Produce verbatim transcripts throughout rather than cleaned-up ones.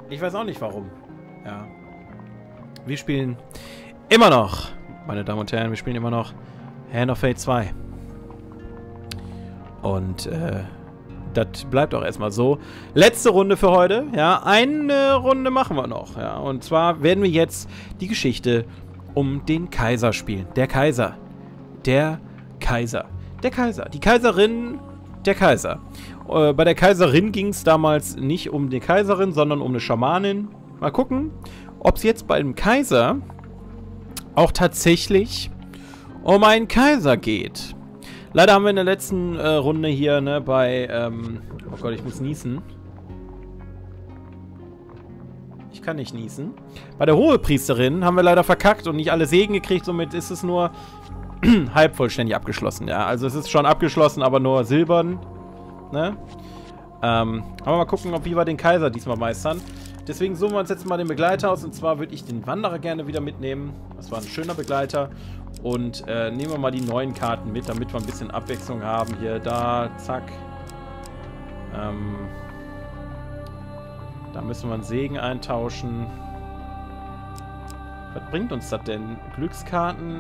Ich weiß auch nicht warum. Ja. Wir spielen immer noch, meine Damen und Herren, wir spielen immer noch Hand of Fate zwei. Und, äh, das bleibt auch erstmal so. Letzte Runde für heute. Ja, eine Runde machen wir noch. Ja, und zwar werden wir jetzt die Geschichte um den Kaiser spielen. Der Kaiser. Der Kaiser. Der Kaiser. Die Kaiserin, der Kaiser. Äh, bei der Kaiserin ging es damals nicht um die Kaiserin, sondern um eine Schamanin. Mal gucken, ob es jetzt bei dem Kaiser auch tatsächlich um einen Kaiser geht. Leider haben wir in der letzten äh, Runde hier, ne, bei, ähm, oh Gott, ich muss niesen. Ich kann nicht niesen. Bei der Hohepriesterin haben wir leider verkackt und nicht alle Segen gekriegt, somit ist es nur halb vollständig abgeschlossen, ja. Also es ist schon abgeschlossen, aber nur silbern, ne. Ähm, aber mal gucken, ob wir den Kaiser diesmal meistern. Deswegen suchen wir uns jetzt mal den Begleiter aus, und zwar würde ich den Wanderer gerne wieder mitnehmen. Das war ein schöner Begleiter. Und äh, nehmen wir mal die neuen Karten mit, damit wir ein bisschen Abwechslung haben. Hier, da, zack. Ähm, da müssen wir einen Segen eintauschen. Was bringt uns das denn? Glückskarten?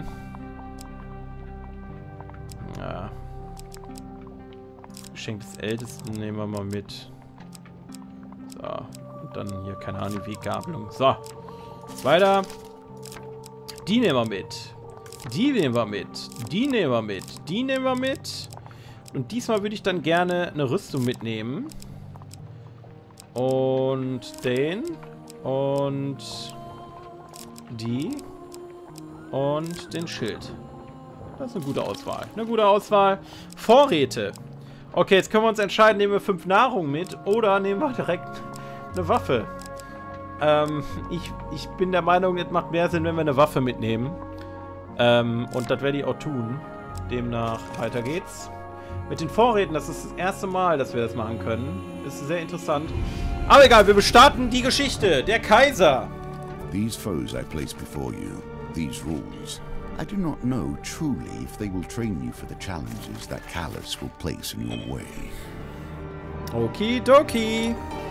Ja. Geschenk des Ältesten nehmen wir mal mit. So. Und dann hier, keine Ahnung, Weggabelung. So. Weiter. Die nehmen wir mit. Die nehmen wir mit. Die nehmen wir mit. Die nehmen wir mit. Und diesmal würde ich dann gerne eine Rüstung mitnehmen. Und den. Und die. Und den Schild. Das ist eine gute Auswahl. Eine gute Auswahl. Vorräte. Okay, jetzt können wir uns entscheiden, nehmen wir fünf Nahrung mit oder nehmen wir direkt eine Waffe. Ähm, ich, ich bin der Meinung, es macht mehr Sinn, wenn wir eine Waffe mitnehmen. Ähm, und das werde ich auch tun. Demnach, weiter geht's. Mit den Vorräten, das ist das erste Mal, dass wir das machen können. Ist sehr interessant. Aber egal, wir bestarten die Geschichte. Der Kaiser. These foes I place before you, these rules, I do not know truly if they will train you for the challenges that Callus will place in your way. Okidoki.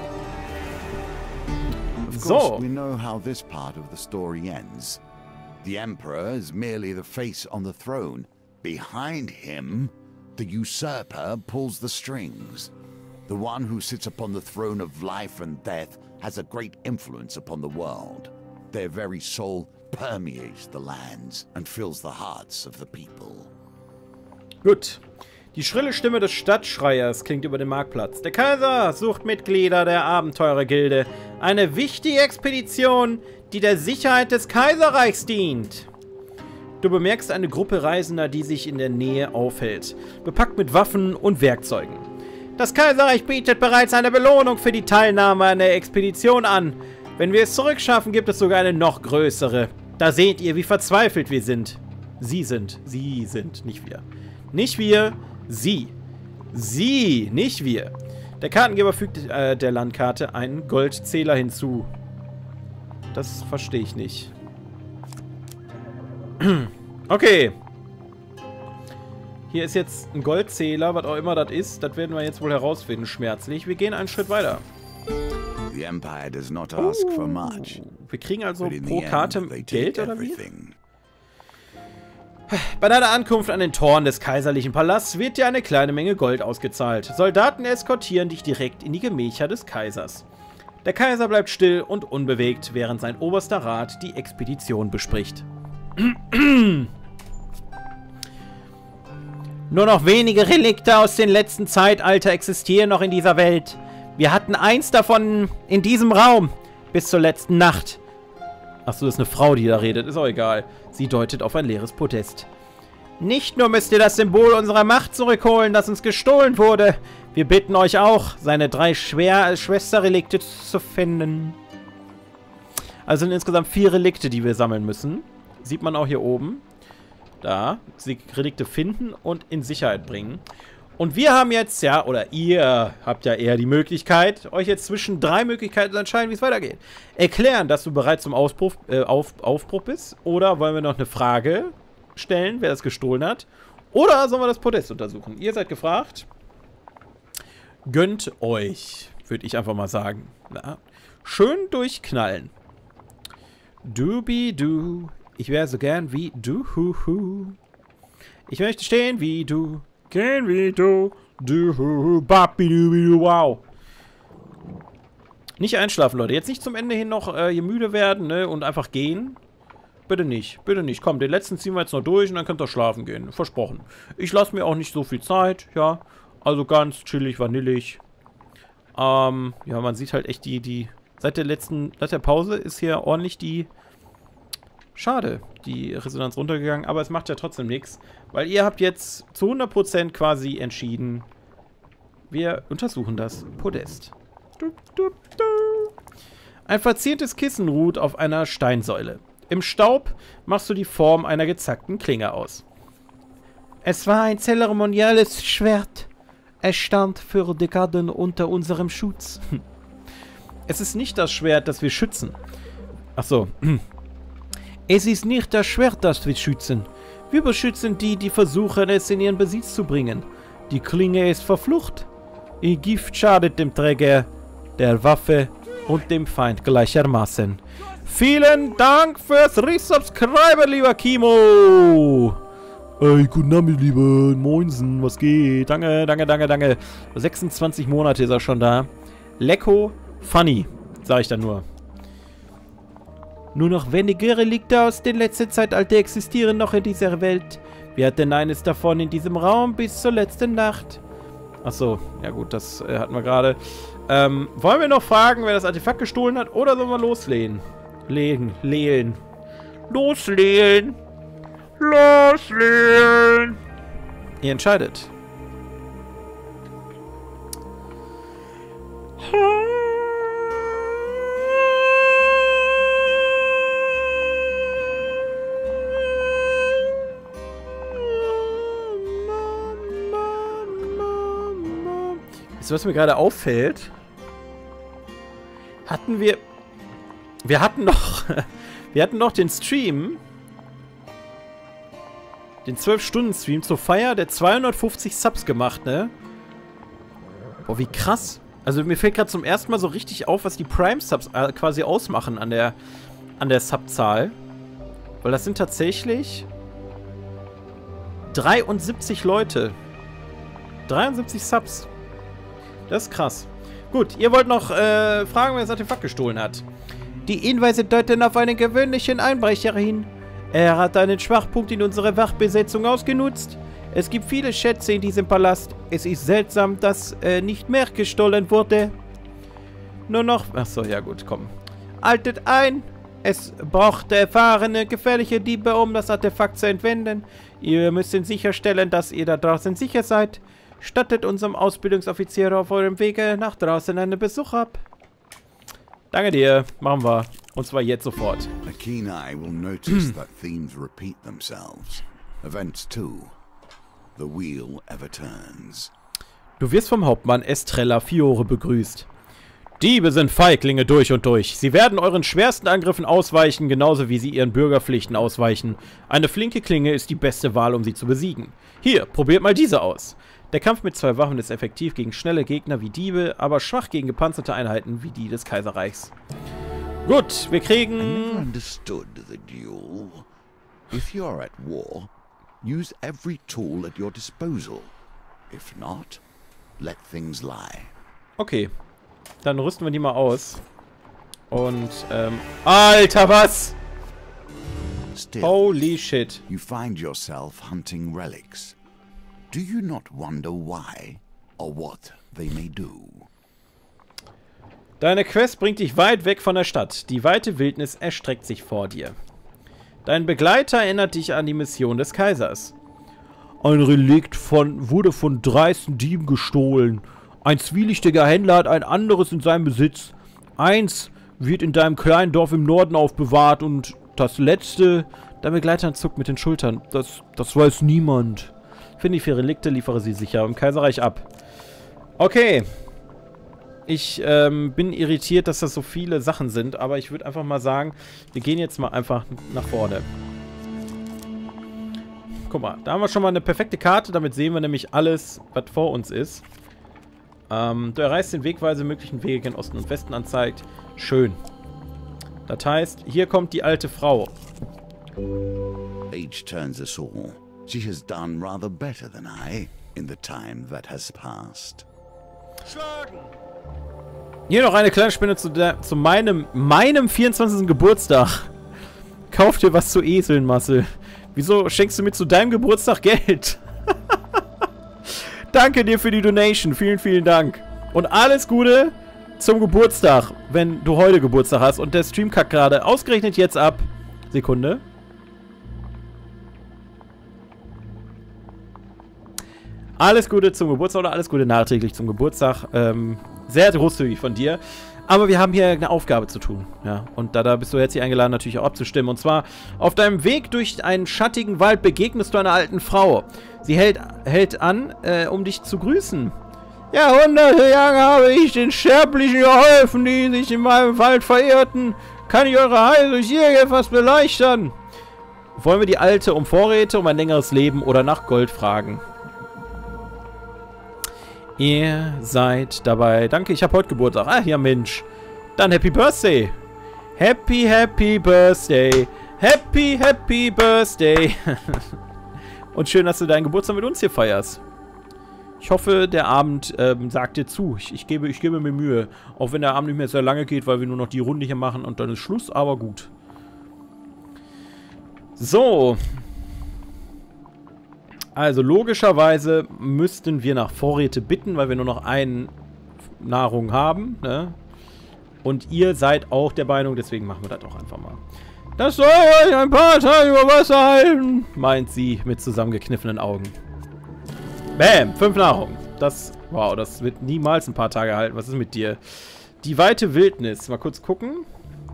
Of So. course, we know how this part of the story ends. The Emperor is merely the face on the throne. Behind him, the usurper pulls the strings. The one who sits upon the throne of life and death has a great influence upon the world. Their very soul permeates the lands and fills the hearts of the people. Gut. Die schrille Stimme des Stadtschreiers klingt über den Marktplatz. Der Kaiser sucht Mitglieder der Abenteurergilde. Eine wichtige Expedition, die der Sicherheit des Kaiserreichs dient. Du bemerkst eine Gruppe Reisender, die sich in der Nähe aufhält, bepackt mit Waffen und Werkzeugen. Das Kaiserreich bietet bereits eine Belohnung für die Teilnahme an der Expedition an. Wenn wir es zurückschaffen, gibt es sogar eine noch größere. Da seht ihr, wie verzweifelt wir sind. Sie sind. Sie sind, nicht wir. Nicht wir, sie. Sie, nicht wir. Der Kartengeber fügt äh, der Landkarte einen Goldzähler hinzu. Das verstehe ich nicht. Okay. Hier ist jetzt ein Goldzähler, was auch immer das ist. Das werden wir jetzt wohl herausfinden, schmerzlich. Wir gehen einen Schritt weiter. The Empire does not ask for much. Wir kriegen also But in pro the Karte end, they Geld, take oder wie? everything. Bei deiner Ankunft an den Toren des kaiserlichen Palasts wird dir eine kleine Menge Gold ausgezahlt. Soldaten eskortieren dich direkt in die Gemächer des Kaisers. Der Kaiser bleibt still und unbewegt, während sein oberster Rat die Expedition bespricht. Nur noch wenige Relikte aus dem letzten Zeitalter existieren noch in dieser Welt. Wir hatten eins davon in diesem Raum bis zur letzten Nacht. Achso, das ist eine Frau, die da redet. Ist auch egal. Sie deutet auf ein leeres Podest. Nicht nur müsst ihr das Symbol unserer Macht zurückholen, das uns gestohlen wurde. Wir bitten euch auch, seine drei Schwer Schwesterrelikte zu finden. Also sind insgesamt vier Relikte, die wir sammeln müssen. Sieht man auch hier oben. Da. Die Relikte finden und in Sicherheit bringen. Und wir haben jetzt, ja, oder ihr habt ja eher die Möglichkeit, euch jetzt zwischen drei Möglichkeiten zu entscheiden, wie es weitergeht. Erklären, dass du bereit zum Ausbruch, äh, auf, Aufbruch bist. Oder wollen wir noch eine Frage stellen, wer das gestohlen hat. Oder sollen wir das Podest untersuchen? Ihr seid gefragt. Gönnt euch. Würde ich einfach mal sagen. Na, schön durchknallen. Dubi-du. Ich wäre so gern wie du. Hu, hu. Ich möchte stehen wie du. Gehen wie du. Du. Hu, hu. Babi-du-bi-du. Wow. Nicht einschlafen, Leute. Jetzt nicht zum Ende hin noch äh, hier müde werden, ne? Und einfach gehen. Bitte nicht. Bitte nicht. Komm, den letzten ziehen wir jetzt noch durch und dann könnt ihr schlafen gehen. Versprochen. Ich lasse mir auch nicht so viel Zeit, ja. Also ganz chillig, vanillig. Ähm, ja, man sieht halt echt die, die... Seit der letzten, seit der Pause ist hier ordentlich die... Schade, die Resonanz runtergegangen, aber es macht ja trotzdem nichts. Weil ihr habt jetzt zu hundert Prozent quasi entschieden, wir untersuchen das Podest. Du, du, du. Ein verziertes Kissen ruht auf einer Steinsäule. Im Staub machst du die Form einer gezackten Klinge aus. Es war ein zeremonielles Schwert. Es stand für Dekaden unter unserem Schutz. Es ist nicht das Schwert, das wir schützen. Ach so. Es ist nicht das Schwert, das wir schützen. Wir beschützen die, die versuchen, es in ihren Besitz zu bringen. Die Klinge ist verflucht. Ihr Gift schadet dem Träger der Waffe und dem Feind gleichermaßen. Vielen Dank fürs Resubscriben, lieber Kimo. Ey, guten Abend, lieber Moinsen, was geht? Danke, danke, danke, danke. sechsundzwanzig Monate ist er schon da. Lecko funny, sag ich dann nur. Nur noch wenige Relikte aus den letzten Zeitalter existieren noch in dieser Welt. Wir hatten eines davon in diesem Raum bis zur letzten Nacht. Achso, ja gut, das äh, hatten wir gerade. Ähm, wollen wir noch fragen, wer das Artefakt gestohlen hat, oder sollen wir loslegen? Legen, lehlen. Loslehlen. Loslehlen. Ihr entscheidet. Wisst ihr, was mir gerade auffällt? Hatten wir... Wir hatten noch... wir hatten noch den Stream... Den zwölf Stunden Stream zur Feier der zweihundertfünfzig Subs gemacht, ne? Boah, wie krass. Also mir fällt gerade zum ersten Mal so richtig auf, was die Prime-Subs äh, quasi ausmachen an der, an der Subzahl. Weil das sind tatsächlich... dreiundsiebzig Leute. dreiundsiebzig Subs. Das ist krass. Gut, ihr wollt noch äh, fragen, wer das Artefakt gestohlen hat. Die Hinweise deuten auf einen gewöhnlichen Einbrecher hin. Er hat einen Schwachpunkt in unserer Wachbesetzung ausgenutzt. Es gibt viele Schätze in diesem Palast. Es ist seltsam, dass äh, nicht mehr gestohlen wurde. Nur noch... Achso, ja gut, komm. Haltet ein. Es braucht erfahrene, gefährliche Diebe, um das Artefakt zu entwenden. Ihr müsst sicherstellen, dass ihr da draußen sicher seid. Stattet unserem Ausbildungsoffizier auf eurem Wege nach draußen einen Besuch ab. Danke dir. Machen wir. Und zwar jetzt sofort. A keen eye will notice that themes repeat themselves. Events too. The wheel ever turns. Du wirst vom Hauptmann Estrella Fiore begrüßt. Diebe sind Feiglinge durch und durch. Sie werden euren schwersten Angriffen ausweichen, genauso wie sie ihren Bürgerpflichten ausweichen. Eine flinke Klinge ist die beste Wahl, um sie zu besiegen. Hier, probiert mal diese aus. Der Kampf mit zwei Waffen ist effektiv gegen schnelle Gegner wie Diebe, aber schwach gegen gepanzerte Einheiten wie die des Kaiserreichs. Gut, wir kriegen... I never understood the duel. If you're at war, use every tool at your disposal. If not, let things lie. Okay, dann rüsten wir die mal aus. Und, ähm... Alter, was? Still, Holy shit. you find yourself hunting relics. Do you not wonder why or what they may do? Deine Quest bringt dich weit weg von der Stadt. Die weite Wildnis erstreckt sich vor dir. Dein Begleiter erinnert dich an die Mission des Kaisers. Ein Relikt von, wurde von dreisten Dieben gestohlen. Ein zwielichtiger Händler hat ein anderes in seinem Besitz. Eins wird in deinem kleinen Dorf im Norden aufbewahrt und das letzte... Dein Begleiter zuckt mit den Schultern. Das, das weiß niemand. Finde ich für Relikte, liefere sie sicher im Kaiserreich ab. Okay. Ich ähm, bin irritiert, dass das so viele Sachen sind, aber ich würde einfach mal sagen, wir gehen jetzt mal einfach nach vorne. Guck mal, da haben wir schon mal eine perfekte Karte, damit sehen wir nämlich alles, was vor uns ist. Ähm, du erreichst den wegweise möglichen Wege gen Osten und Westen anzeigt. Schön. Das heißt, hier kommt die alte Frau. Age turns us all. She has done rather better than I in the time that has passed. Schlagen! Hier noch eine kleine Spende zu, der, zu meinem, meinem vierundzwanzigsten Geburtstag. Kauf dir was zu eseln, Marcel. Wieso schenkst du mir zu deinem Geburtstag Geld? Danke dir für die Donation. Vielen, vielen Dank. Und alles Gute zum Geburtstag, wenn du heute Geburtstag hast. Und der Stream kackt gerade ausgerechnet jetzt ab. Sekunde. Alles Gute zum Geburtstag oder alles Gute nachträglich zum Geburtstag. Ähm, sehr großzügig von dir. Aber wir haben hier eine Aufgabe zu tun. Ja, und da, da bist du herzlich eingeladen, natürlich auch abzustimmen. Und zwar, auf deinem Weg durch einen schattigen Wald begegnest du einer alten Frau. Sie hält, hält an, äh, um dich zu grüßen. Jahrhunderte lang habe ich den Sterblichen geholfen, die sich in meinem Wald verirrten. Kann ich eure Heil durch irgendetwas beleuchten? Wollen wir die Alte um Vorräte, um ein längeres Leben oder nach Gold fragen? Ihr seid dabei. Danke, ich habe heute Geburtstag. Ah, ja Mensch. Dann Happy Birthday. Happy, Happy Birthday. Happy, Happy Birthday. Und schön, dass du deinen Geburtstag mit uns hier feierst. Ich hoffe, der Abend ähm, sagt dir zu. Ich, ich, gebe, ich gebe mir Mühe. Auch wenn der Abend nicht mehr sehr lange geht, weil wir nur noch die Runde hier machen und dann ist Schluss, aber gut. So. Also logischerweise müssten wir nach Vorräte bitten, weil wir nur noch eine Nahrung haben, ne? Und ihr seid auch der Meinung, deswegen machen wir das auch einfach mal. Das soll euch ein paar Tage über Wasser halten, meint sie mit zusammengekniffenen Augen. Bäm, fünf Nahrung. Das, wow, das wird niemals ein paar Tage halten. Was ist mit dir? Die weite Wildnis. Mal kurz gucken.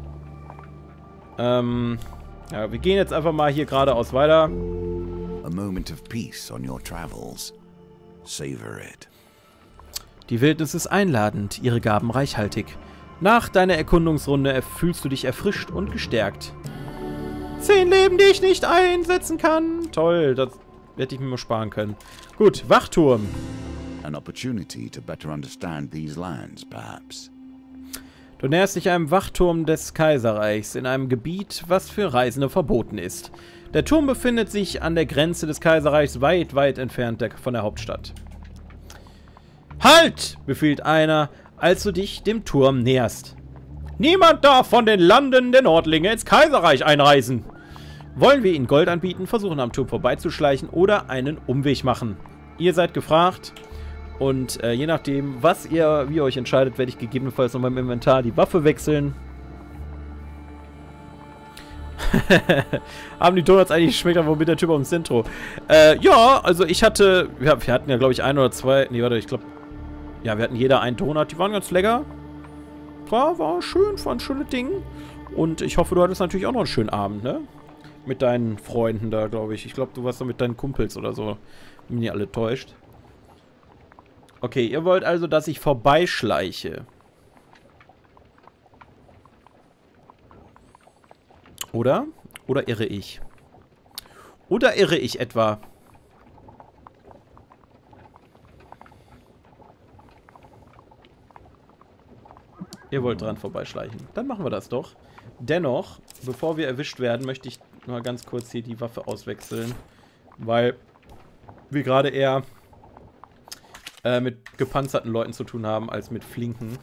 Ähm, ja, wir gehen jetzt einfach mal hier geradeaus weiter. A moment of peace on your travels. Savor it. Die Wildnis ist einladend, ihre Gaben reichhaltig. Nach deiner Erkundungsrunde fühlst du dich erfrischt und gestärkt. Zehn Leben, die ich nicht einsetzen kann. Toll, das hätte ich mir mal sparen können. Gut, Wachturm. An opportunity to better understand these lands, perhaps. Du näherst dich einem Wachturm des Kaiserreichs in einem Gebiet, was für Reisende verboten ist. Der Turm befindet sich an der Grenze des Kaiserreichs weit, weit entfernt der, von der Hauptstadt. Halt! Befiehlt einer, als du dich dem Turm näherst. Niemand darf von den Landen der Nordlinge ins Kaiserreich einreisen. Wollen wir ihnen Gold anbieten, versuchen am Turm vorbeizuschleichen oder einen Umweg machen? Ihr seid gefragt und äh, je nachdem, was ihr, wie ihr euch entscheidet, werde ich gegebenenfalls noch beim Inventar die Waffe wechseln. Haben die Donuts eigentlich geschmeckt, aber mit der Typ ums Intro? Äh, ja, also ich hatte, ja, wir hatten ja glaube ich ein oder zwei, nee, warte, ich glaube, ja, wir hatten jeder einen Donut, die waren ganz lecker. War, war schön, war ein schönes Ding. Und ich hoffe, du hattest natürlich auch noch einen schönen Abend, ne? Mit deinen Freunden da, glaube ich. Ich glaube, du warst da mit deinen Kumpels oder so. Wenn mich nicht alle täuscht. Okay, ihr wollt also, dass ich vorbeischleiche. Oder? Oder irre ich? Oder irre ich etwa? Ihr wollt dran vorbeischleichen. Dann machen wir das doch. Dennoch, bevor wir erwischt werden, möchte ich mal ganz kurz hier die Waffe auswechseln. Weil wir gerade eher äh, mit gepanzerten Leuten zu tun haben, als mit Flinken.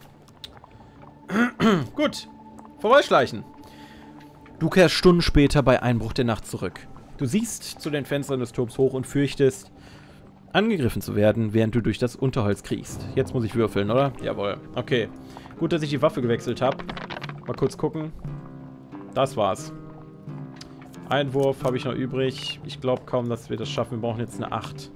Gut. Vorbeischleichen. Du kehrst Stunden später bei Einbruch der Nacht zurück. Du siehst zu den Fenstern des Turms hoch und fürchtest, angegriffen zu werden, während du durch das Unterholz kriechst. Jetzt muss ich würfeln, oder? Jawohl. Okay. Gut, dass ich die Waffe gewechselt habe. Mal kurz gucken. Das war's. Einwurf habe ich noch übrig. Ich glaube kaum, dass wir das schaffen. Wir brauchen jetzt eine acht.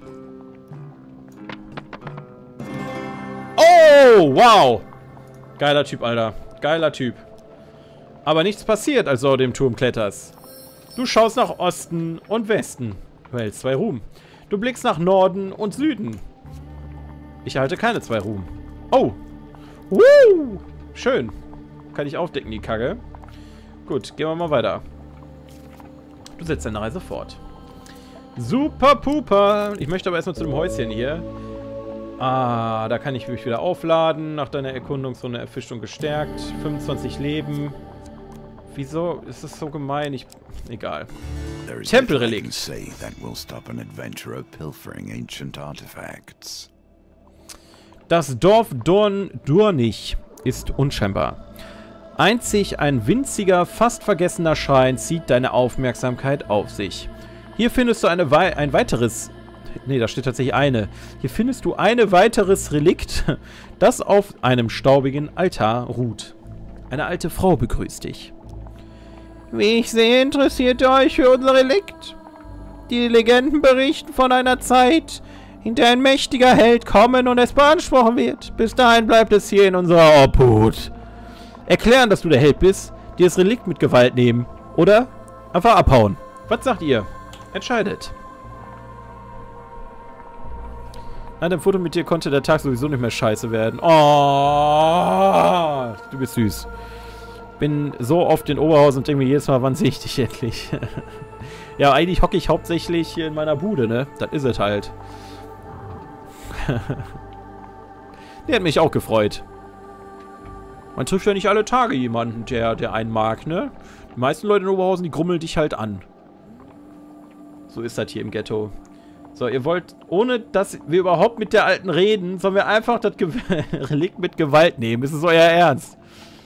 Oh, wow. Geiler Typ, Alter. Geiler Typ. Aber nichts passiert, als du auf dem Turm kletterst. Du schaust nach Osten und Westen. Du hältst zwei Ruhm. Du blickst nach Norden und Süden. Ich halte keine zwei Ruhm. Oh. Woo. Schön. Kann ich aufdecken, die Kacke. Gut, gehen wir mal weiter. Du setzt deine Reise fort. Super Puper. Ich möchte aber erstmal zu dem Häuschen hier. Ah, da kann ich mich wieder aufladen. Nach deiner Erkundungsrunde erfischt und gestärkt. fünfundzwanzig Leben. Wieso ist das so gemein? Ich... Egal. Tempelrelikt. Das Dorf Dorn Dornich ist unscheinbar. Einzig ein winziger, fast vergessener Schrein zieht deine Aufmerksamkeit auf sich. Hier findest du eine wei ein weiteres... Nee, da steht tatsächlich eine. Hier findest du ein weiteres Relikt, das auf einem staubigen Altar ruht. Eine alte Frau begrüßt dich. Wie ich sehe, interessiert ihr euch für unser Relikt. Die Legenden berichten von einer Zeit, in der ein mächtiger Held kommen und es beanspruchen wird. Bis dahin bleibt es hier in unserer Obhut. Erklären, dass du der Held bist, dir das Relikt mit Gewalt nehmen oder einfach abhauen. Was sagt ihr? Entscheidet. Nach dem Foto mit dir konnte der Tag sowieso nicht mehr scheiße werden. Oh, du bist süß. Bin so oft in Oberhausen und denke mir jedes Mal, wann sehe ich dich endlich? Ja, eigentlich hocke ich hauptsächlich hier in meiner Bude, ne? Das ist es halt. Der hat mich auch gefreut. Man trifft ja nicht alle Tage jemanden, der, der einen mag, ne? Die meisten Leute in Oberhausen, die grummeln dich halt an. So ist das hier im Ghetto. So, ihr wollt, ohne dass wir überhaupt mit der Alten reden, sollen wir einfach das Ge Relikt mit Gewalt nehmen. Ist es euer Ernst?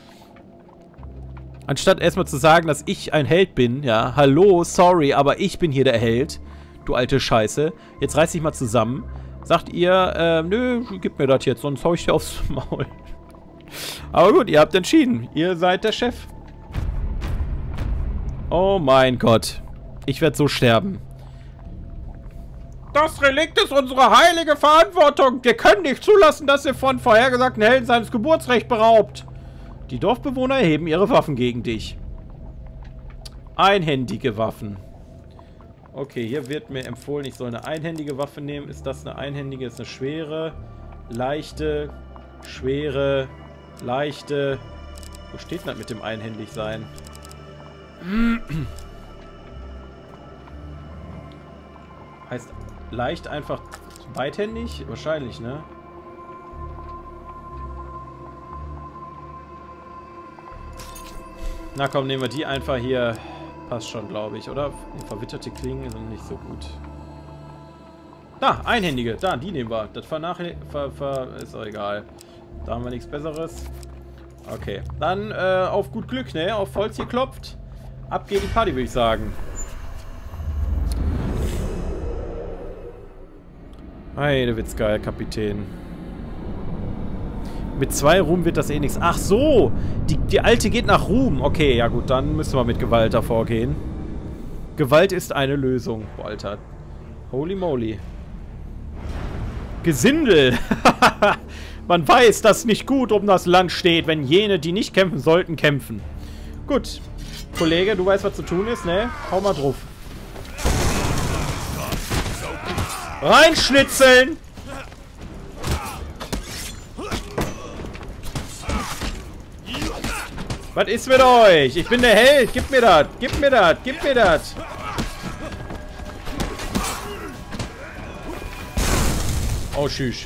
Anstatt erstmal zu sagen, dass ich ein Held bin, ja, hallo, sorry, aber ich bin hier der Held, du alte Scheiße. Jetzt reiß dich mal zusammen. Sagt ihr, äh, nö, gib mir das jetzt, sonst hau ich dir aufs Maul. Aber gut, ihr habt entschieden. Ihr seid der Chef. Oh mein Gott. Ich werde so sterben. Das Relikt ist unsere heilige Verantwortung. Wir können nicht zulassen, dass ihr von vorhergesagten Helden seines Geburtsrechts beraubt. Die Dorfbewohner erheben ihre Waffen gegen dich. Einhändige Waffen. Okay, hier wird mir empfohlen, ich soll eine einhändige Waffe nehmen. Ist das eine einhändige? Ist eine schwere, leichte, schwere, leichte. Wo steht denn das mit dem einhändig sein? Heißt leicht einfach beidhändig? Wahrscheinlich, ne? Na komm, nehmen wir die einfach hier. Passt schon, glaube ich, oder? Die verwitterte Klingen sind nicht so gut. Da, einhändige. Da, die nehmen wir. Das vernachlässigt... Ver, ver, ist auch egal. Da haben wir nichts Besseres. Okay. Dann äh, auf gut Glück, ne? Auf Holz hier klopft. Ab geht die Party, würde ich sagen. Heide Witzgeil, Kapitän. Mit zwei Ruhm wird das eh nichts. Ach so! Die, die Alte geht nach Ruhm. Okay, ja gut, dann müssen wir mit Gewalt davor gehen. Gewalt ist eine Lösung. Boah, Alter. Holy moly. Gesindel! Man weiß, dass nicht gut um das Land steht, wenn jene, die nicht kämpfen sollten, kämpfen. Gut. Kollege, du weißt, was zu tun ist, ne? Hau mal drauf. Reinschnitzeln! Was ist mit euch? Ich bin der Held. Gib mir das. Gib mir das. Gib mir das. Oh, tschüss.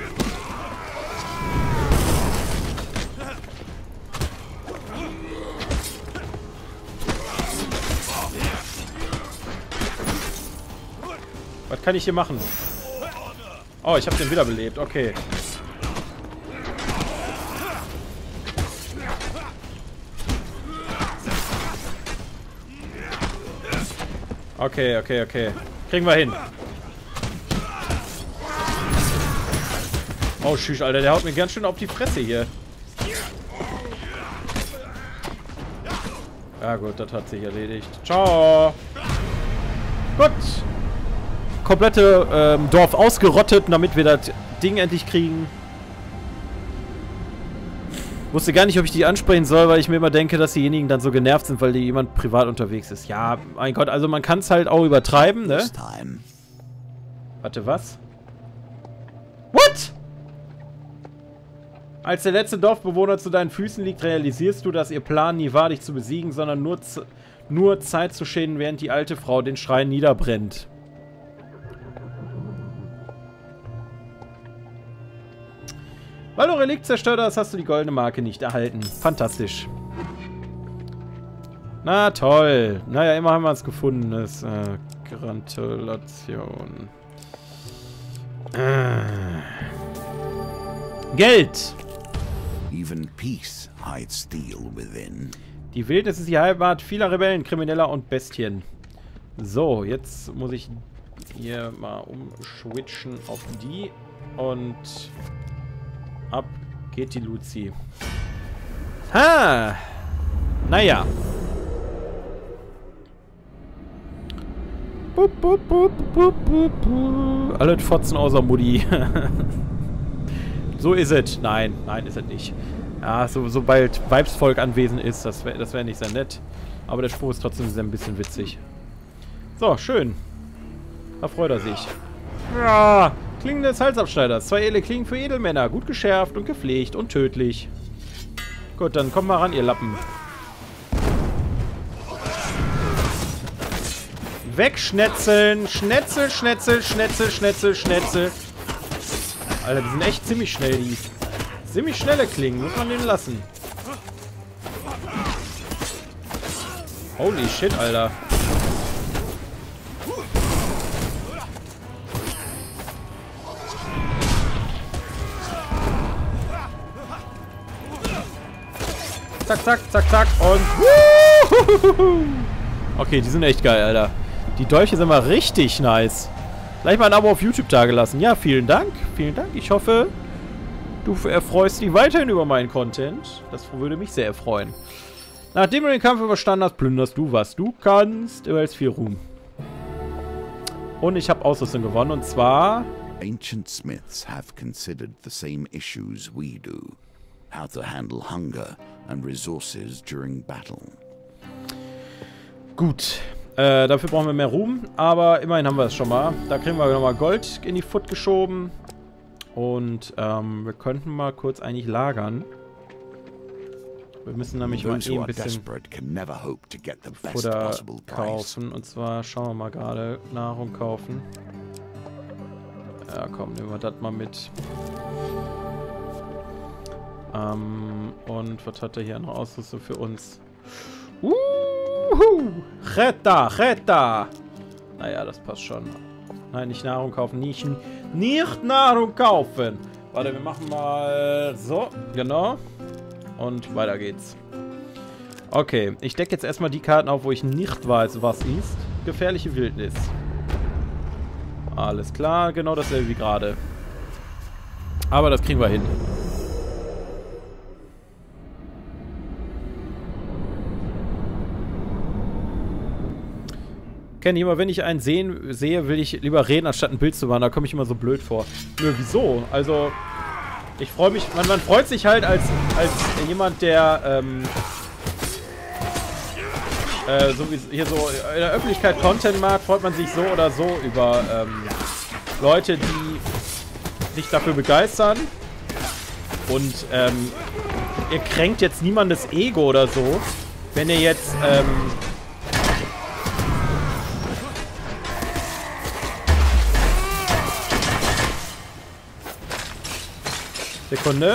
Was kann ich hier machen? Oh, ich habe den wiederbelebt. Okay. Okay, okay, okay. Kriegen wir hin. Oh, tschüss, Alter. Der haut mir ganz schön auf die Fresse hier. Ja gut, das hat sich erledigt. Ciao. Gut. Komplette ähm, Dorf ausgerottet, damit wir das Ding endlich kriegen. Wusste gar nicht, ob ich die ansprechen soll, weil ich mir immer denke, dass diejenigen dann so genervt sind, weil die jemand privat unterwegs ist. Ja, mein Gott, also man kann es halt auch übertreiben, ne? Warte, was? What? Als der letzte Dorfbewohner zu deinen Füßen liegt, realisierst du, dass ihr Plan nie war, dich zu besiegen, sondern nur, nur Zeit zu schäden, während die alte Frau den Schrein niederbrennt. Weil du Relikt zerstört hast, hast du die goldene Marke nicht erhalten. Fantastisch. Na toll. Naja, immer haben wir es gefunden. Das, äh, Gratulation. Äh. Geld. Even peace hides steel within. Die Wildnis ist die Heimat vieler Rebellen, Krimineller und Bestien. So, jetzt muss ich hier mal umschwitchen auf die. Und ab geht die Luzi. Ha! Naja. Bup, bup, bup, bup, bup, bup. Alle Fotzen außer Mutti. So ist es. Nein, nein, ist es nicht. Ja, so, sobald Weibsvolk anwesend ist, das wäre das wär nicht sehr nett. Aber der Spruch ist trotzdem sehr ein bisschen witzig. So, schön. Da freut er sich. Ja, Klingen des Halsabschneiders. Zwei edle Klingen für Edelmänner. Gut geschärft und gepflegt und tödlich. Gut, dann kommt mal ran, ihr Lappen. Wegschnetzeln. Schnetzel, Schnetzel, Schnetzel, Schnetzel, Schnetzel. Alter, die sind echt ziemlich schnell, die. Ziemlich schnelle Klingen, muss man denen lassen. Holy shit, Alter. Zack, zack, zack, zack und... Okay, die sind echt geil, Alter. Die Dolche sind mal richtig nice. Gleich mal ein Abo auf YouTube dagelassen. Ja, vielen Dank. Vielen Dank. Ich hoffe, du erfreust dich weiterhin über meinen Content. Das würde mich sehr erfreuen. Nachdem du den Kampf überstanden hast, plünderst du, was du kannst. Du hältst viel Ruhm. Und ich habe Ausrüstung gewonnen. Und zwar... Ancient smiths have considered the same issues we do. How to handle hunger and resources during battle. Gut. Äh, dafür brauchen wir mehr Ruhm. Aber immerhin haben wir es schon mal. Da kriegen wir nochmal Gold in die Foot geschoben. Und ähm, wir könnten mal kurz eigentlich lagern. Wir müssen nämlich mal eben ein bisschen Futter kaufen. Und zwar schauen wir mal gerade. Nahrung kaufen. Ja, komm, nehmen wir das mal mit. Ähm, und was hat er hier noch Ausrüstung für uns? Uhuhu! Retta, Retta! Naja, das passt schon. Nein, nicht Nahrung kaufen. Nicht, nicht Nahrung kaufen! Warte, wir machen mal so. Genau. Und weiter geht's. Okay, ich decke jetzt erstmal die Karten auf, wo ich nicht weiß, was ist. Gefährliche Wildnis. Alles klar, genau dasselbe wie gerade. Aber das kriegen wir hin. Kenn ich immer, wenn ich einen sehen, sehe, will ich lieber reden, anstatt ein Bild zu machen. Da komme ich immer so blöd vor. Nö, wieso? Also, ich freue mich, man, man freut sich halt als, als jemand, der, ähm, äh, so wie hier so in der Öffentlichkeit Content macht, freut man sich so oder so über, ähm, Leute, die sich dafür begeistern. Und, ähm, ihr kränkt jetzt niemandes Ego oder so, wenn ihr jetzt, ähm, Sekunde.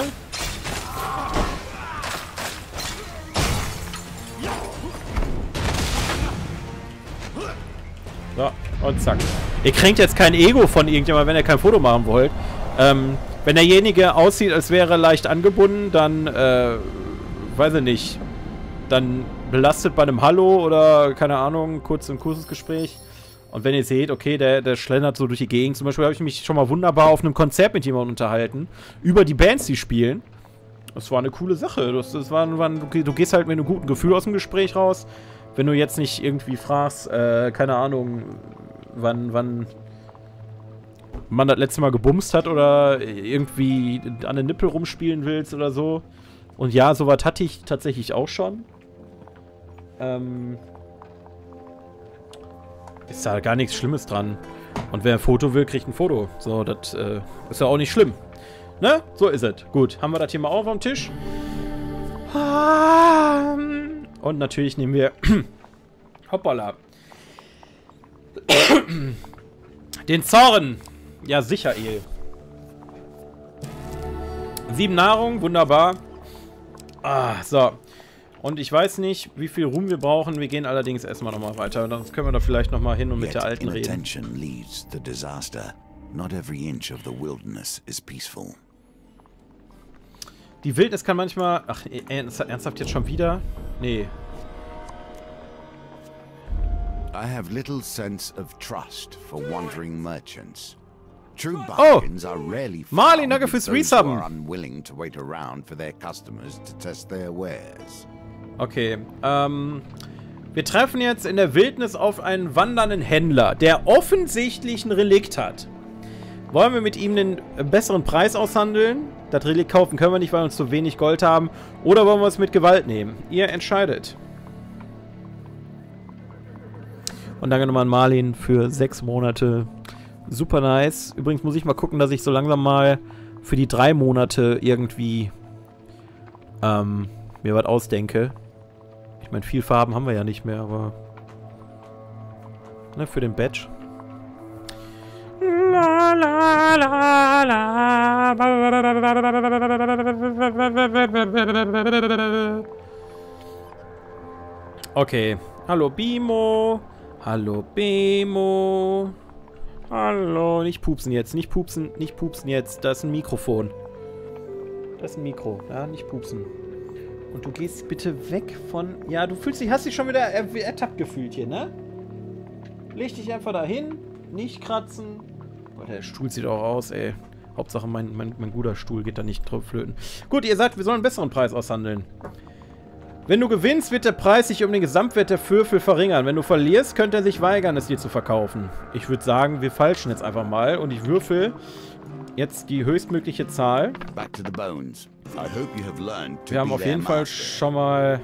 So, und zack. Ihr kränkt jetzt kein Ego von irgendjemandem, wenn ihr kein Foto machen wollt. Ähm, wenn derjenige aussieht, als wäre er leicht angebunden, dann, äh, weiß ich nicht, dann belastet bei einem Hallo oder, keine Ahnung, kurz ein kurzes Gespräch. Und wenn ihr seht, okay, der, der schlendert so durch die Gegend. Zum Beispiel habe ich mich schon mal wunderbar auf einem Konzert mit jemandem unterhalten. Über die Bands, die spielen. Das war eine coole Sache. Das, das war, war, du, du gehst halt mit einem guten Gefühl aus dem Gespräch raus. Wenn du jetzt nicht irgendwie fragst, äh, keine Ahnung, wann, wann man das letzte Mal gebumst hat oder irgendwie an den Nippel rumspielen willst oder so. Und ja, sowas hatte ich tatsächlich auch schon. Ähm... Ist da gar nichts Schlimmes dran. Und wer ein Foto will, kriegt ein Foto. So, das äh, ist ja auch nicht schlimm. Ne? So ist es. Gut, haben wir das hier mal auf am Tisch. Und natürlich nehmen wir hoppala. Den Zorn. Ja, sicher, El. Sieben Nahrung, wunderbar. Ah, so. Und ich weiß nicht, wie viel Ruhm wir brauchen. Wir gehen allerdings erstmal nochmal weiter. Dann können wir da vielleicht nochmal hin und mit der Alten reden. Leads to disaster. Not every inch of the wilderness is peaceful. Die Wildnis kann manchmal... Ach, ernsthaft jetzt schon wieder? Nee. I have little sense of trust for wandering merchants. True bargains are rarely found Marlin, danke fürs Resubben. who are unwilling to wait around for their customers to test their wares. Okay, ähm... wir treffen jetzt in der Wildnis auf einen wandernden Händler, der offensichtlich ein Relikt hat. Wollen wir mit ihm einen besseren Preis aushandeln? Das Relikt kaufen können wir nicht, weil wir uns zu wenig Gold haben. Oder wollen wir es mit Gewalt nehmen? Ihr entscheidet. Und danke nochmal an Marlin für sechs Monate. Super nice. Übrigens muss ich mal gucken, dass ich so langsam mal für die drei Monate irgendwie ähm, mir was ausdenke. Ich meine, viel Farben haben wir ja nicht mehr, aber ne, für den Badge. La, la, la, la. Okay. Hallo Bimo. Hallo Bimo. Hallo. Nicht pupsen jetzt. Nicht pupsen. Nicht pupsen jetzt. Das ist ein Mikrofon. Das ist ein Mikro. Ja, nicht pupsen. Und du gehst bitte weg von... Ja, du fühlst dich... Hast dich schon wieder er, ertappt gefühlt hier, ne? Leg dich einfach dahin. Nicht kratzen. Boah, der Stuhl sieht auch aus, ey. Hauptsache mein, mein, mein guter Stuhl geht da nicht drauf flöten. Gut, ihr sagt, wir sollen einen besseren Preis aushandeln. Wenn du gewinnst, wird der Preis sich um den Gesamtwert der Würfel verringern. Wenn du verlierst, könnte er sich weigern, es dir zu verkaufen. Ich würde sagen, wir falschen jetzt einfach mal. Und ich würfel jetzt die höchstmögliche Zahl. Back to the bones. I hope you have learned to wir haben be auf jeden their Fall master. schon mal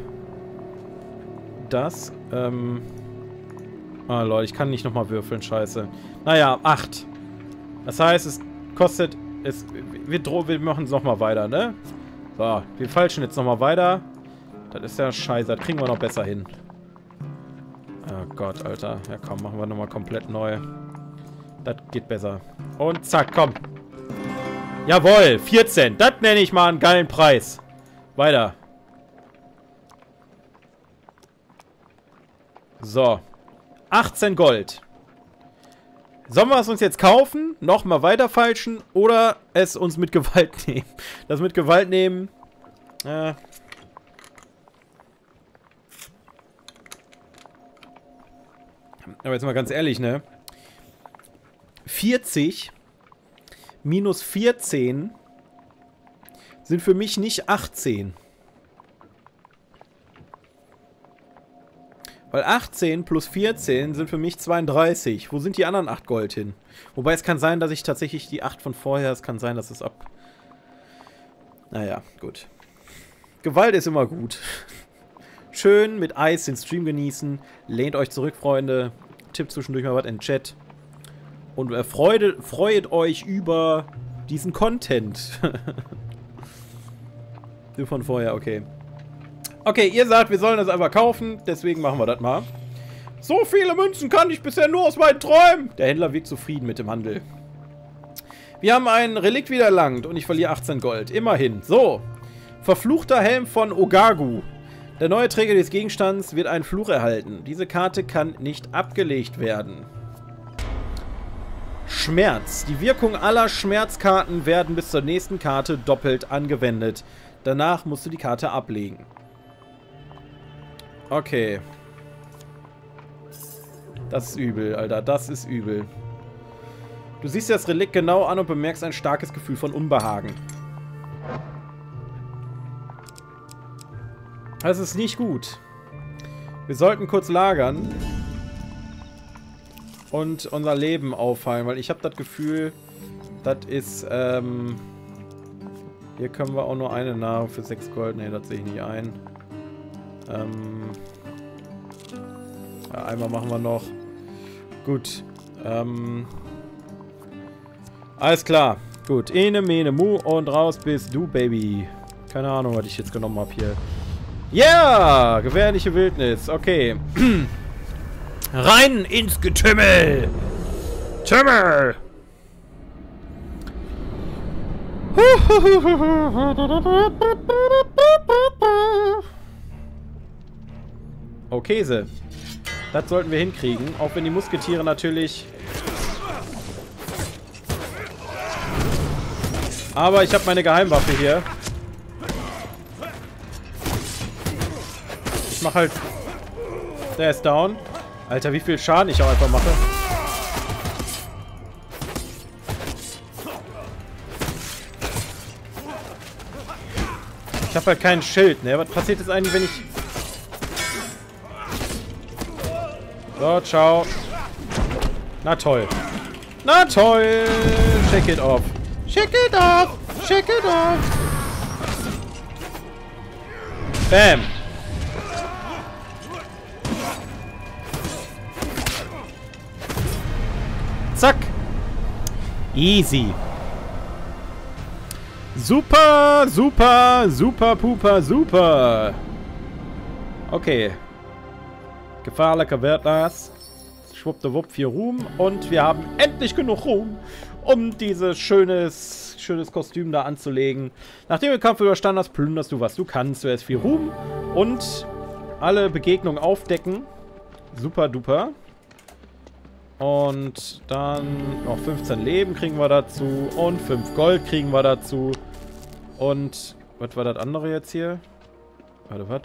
das. Ähm ah, Leute, ich kann nicht nochmal würfeln, scheiße. Naja, acht. Das heißt, es kostet... Es, wir, droh, wir machen es nochmal weiter, ne? So, wir falschen jetzt nochmal weiter. Das ist ja scheiße, das kriegen wir noch besser hin. Oh Gott, Alter. Ja komm, machen wir nochmal komplett neu. Das geht besser. Und zack, komm. Jawohl, vierzehn. Das nenne ich mal einen geilen Preis. Weiter. So. achtzehn Gold. Sollen wir es uns jetzt kaufen, nochmal weiter falschen oder es uns mit Gewalt nehmen? Das mit Gewalt nehmen... Äh... Aber jetzt mal ganz ehrlich, ne? vierzig minus vierzehn sind für mich nicht achtzehn. Weil achtzehn plus vierzehn sind für mich zweiunddreißig. Wo sind die anderen acht Gold hin? Wobei es kann sein, dass ich tatsächlich die acht von vorher... Es kann sein, dass es ab... Naja, gut. Gewalt ist immer gut. Schön mit Eis den Stream genießen. Lehnt euch zurück, Freunde. Tippt zwischendurch mal was in den Chat. Und erfreut, freut euch über diesen Content. Die von vorher, okay. Okay, ihr sagt, wir sollen das einfach kaufen. Deswegen machen wir das mal. So viele Münzen kann ich bisher nur aus meinen Träumen. Der Händler wirkt zufrieden mit dem Handel. Wir haben ein Relikt wieder erlangt und ich verliere achtzehn Gold. Immerhin. So. Verfluchter Helm von Ogagu. Der neue Träger des Gegenstands wird einen Fluch erhalten. Diese Karte kann nicht abgelegt werden. Schmerz. Die Wirkung aller Schmerzkarten werden bis zur nächsten Karte doppelt angewendet. Danach musst du die Karte ablegen. Okay. Das ist übel, Alter. Das ist übel. Du siehst das Relikt genau an und bemerkst ein starkes Gefühl von Unbehagen. Das ist nicht gut. Wir sollten kurz lagern. Und unser Leben auffallen, weil ich habe das Gefühl, das ist, ähm... hier können wir auch nur eine Nahrung für sechs Gold. Ne, das sehe ich nicht ein. Ähm... Ja, einmal machen wir noch. Gut. Ähm... Alles klar. Gut. Ene, mene, mu und raus bist du, Baby. Keine Ahnung, was ich jetzt genommen habe hier. Ja! Yeah! Gefährliche Wildnis. Okay. Rein ins Getümmel! Tümmel! Oh, Käse. Das sollten wir hinkriegen. Auch wenn die Musketiere natürlich... Aber ich habe meine Geheimwaffe hier. Ich mach halt... Der ist down. Alter, wie viel Schaden ich auch einfach mache. Ich habe halt kein Schild, ne? Was passiert jetzt eigentlich, wenn ich... So, ciao. Na toll. Na toll. Shake it off. Shake it off. Shake it off. Bam. Zack. Easy. Super, super, super, puper, super. Okay. Gefahrlicher wird das. Schwuppdiwupp, vier Ruhm. Und wir haben endlich genug Ruhm, um dieses schönes, schönes Kostüm da anzulegen. Nachdem du den Kampf überstanden hast, plünderst du, was du kannst. Du hast vier Ruhm und alle Begegnungen aufdecken. Super duper. Und dann noch fünfzehn Leben kriegen wir dazu. Und fünf Gold kriegen wir dazu. Und was war das andere jetzt hier? Warte, was?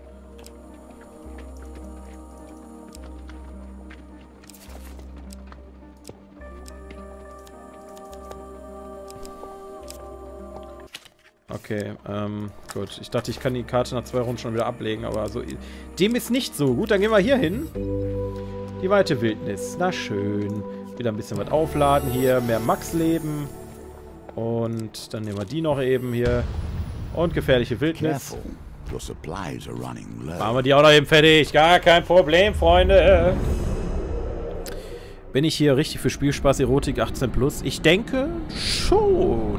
Okay, ähm, gut. Ich dachte, ich kann die Karte nach zwei Runden schon wieder ablegen, aber so... Dem ist nicht so. Gut, dann gehen wir hier hin. Die weite Wildnis. Na schön. Wieder ein bisschen was aufladen hier. Mehr Max-Leben. Und dann nehmen wir die noch eben hier. Und gefährliche Wildnis. Machen wir die auch noch eben fertig. Gar kein Problem, Freunde. Bin ich hier richtig für Spielspaß, Erotik achtzehn plus? Ich denke schon.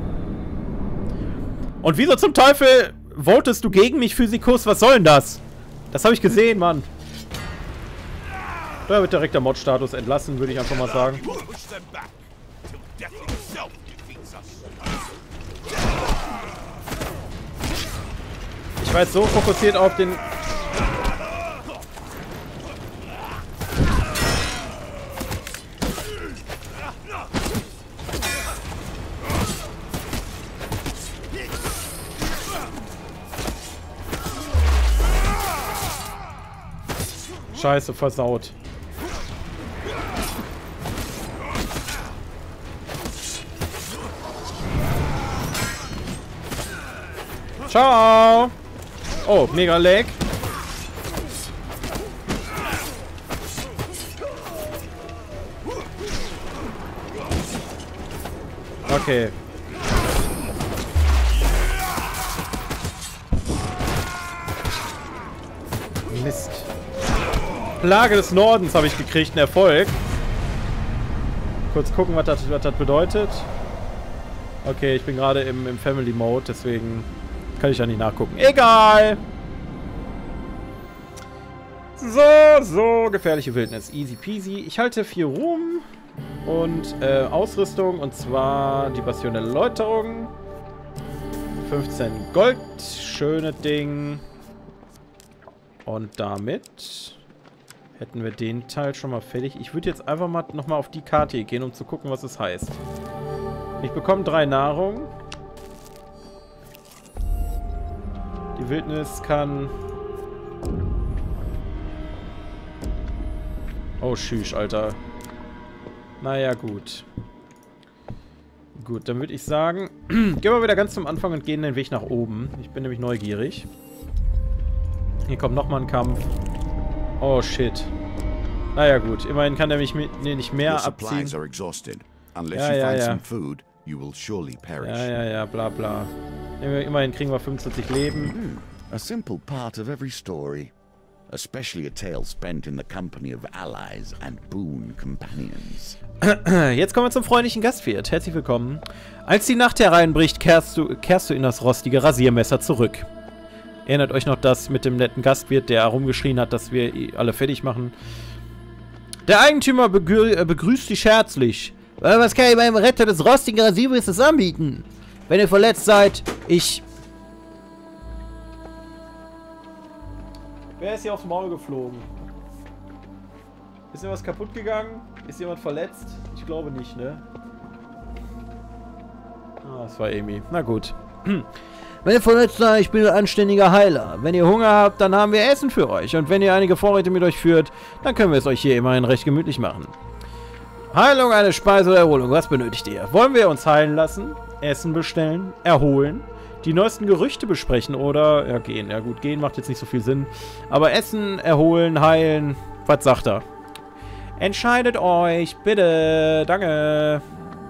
Und wieso zum Teufel votest du gegen mich, Physikus? Was soll denn das? Das habe ich gesehen, Mann. Da wird direkt der Mod-Status entlassen, würde ich einfach mal sagen. Ich war jetzt so fokussiert auf den... Scheiße, versaut. Ciao. Oh, mega Lag. Okay. Mist. Plage des Nordens habe ich gekriegt, einen Erfolg. Kurz gucken, was das, was das bedeutet. Okay, ich bin gerade im, im Family Mode, deswegen kann ich ja nicht nachgucken. Egal! So, so, gefährliche Wildnis. Easy peasy. Ich halte vier Ruhm und äh, Ausrüstung, und zwar die Bastion der Erläuterung. fünfzehn Gold, schöne Ding. Und damit hätten wir den Teil schon mal fertig. Ich würde jetzt einfach mal nochmal auf die Karte hier gehen, um zu gucken, was es heißt. Ich bekomme drei Nahrung. Die Wildnis kann... Oh, schüch, Alter. Naja, gut. Gut, dann würde ich sagen, gehen wir wieder ganz zum Anfang und gehen den Weg nach oben. Ich bin nämlich neugierig. Hier kommt nochmal ein Kampf. Oh, shit. Naja, gut. Immerhin kann er mich mit, nee, nicht mehr abziehen. Ja, ja, ja. Ja, ja, ja, bla, bla. Immerhin kriegen wir fünfundzwanzig Leben. A simple part of every story. Especially a tale spent in the company of allies and boon companions. Jetzt kommen wir zum freundlichen Gastwirt. Herzlich willkommen. Als die Nacht hereinbricht, kehrst du, kehrst du in das rostige Rasiermesser zurück. Erinnert euch noch das mit dem netten Gastwirt, der herumgeschrien hat, dass wir alle fertig machen. Der Eigentümer begrü begrüßt dich herzlich. Was kann ich beim Retter des rostigen Rasiermessers anbieten? Wenn ihr verletzt seid, ich... Wer ist hier aufs Maul geflogen? Ist irgendwas kaputt gegangen? Ist jemand verletzt? Ich glaube nicht, ne? Ah, das war Amy. Na gut. Wenn ihr verletzt seid, ich bin ein anständiger Heiler. Wenn ihr Hunger habt, dann haben wir Essen für euch. Und wenn ihr einige Vorräte mit euch führt, dann können wir es euch hier immerhin recht gemütlich machen. Heilung, eine Speise oder Erholung. Was benötigt ihr? Wollen wir uns heilen lassen? Essen bestellen? Erholen? Die neuesten Gerüchte besprechen oder... Ja, gehen. Ja gut, gehen macht jetzt nicht so viel Sinn. Aber Essen, erholen, heilen... Was sagt er? Entscheidet euch, bitte. Danke.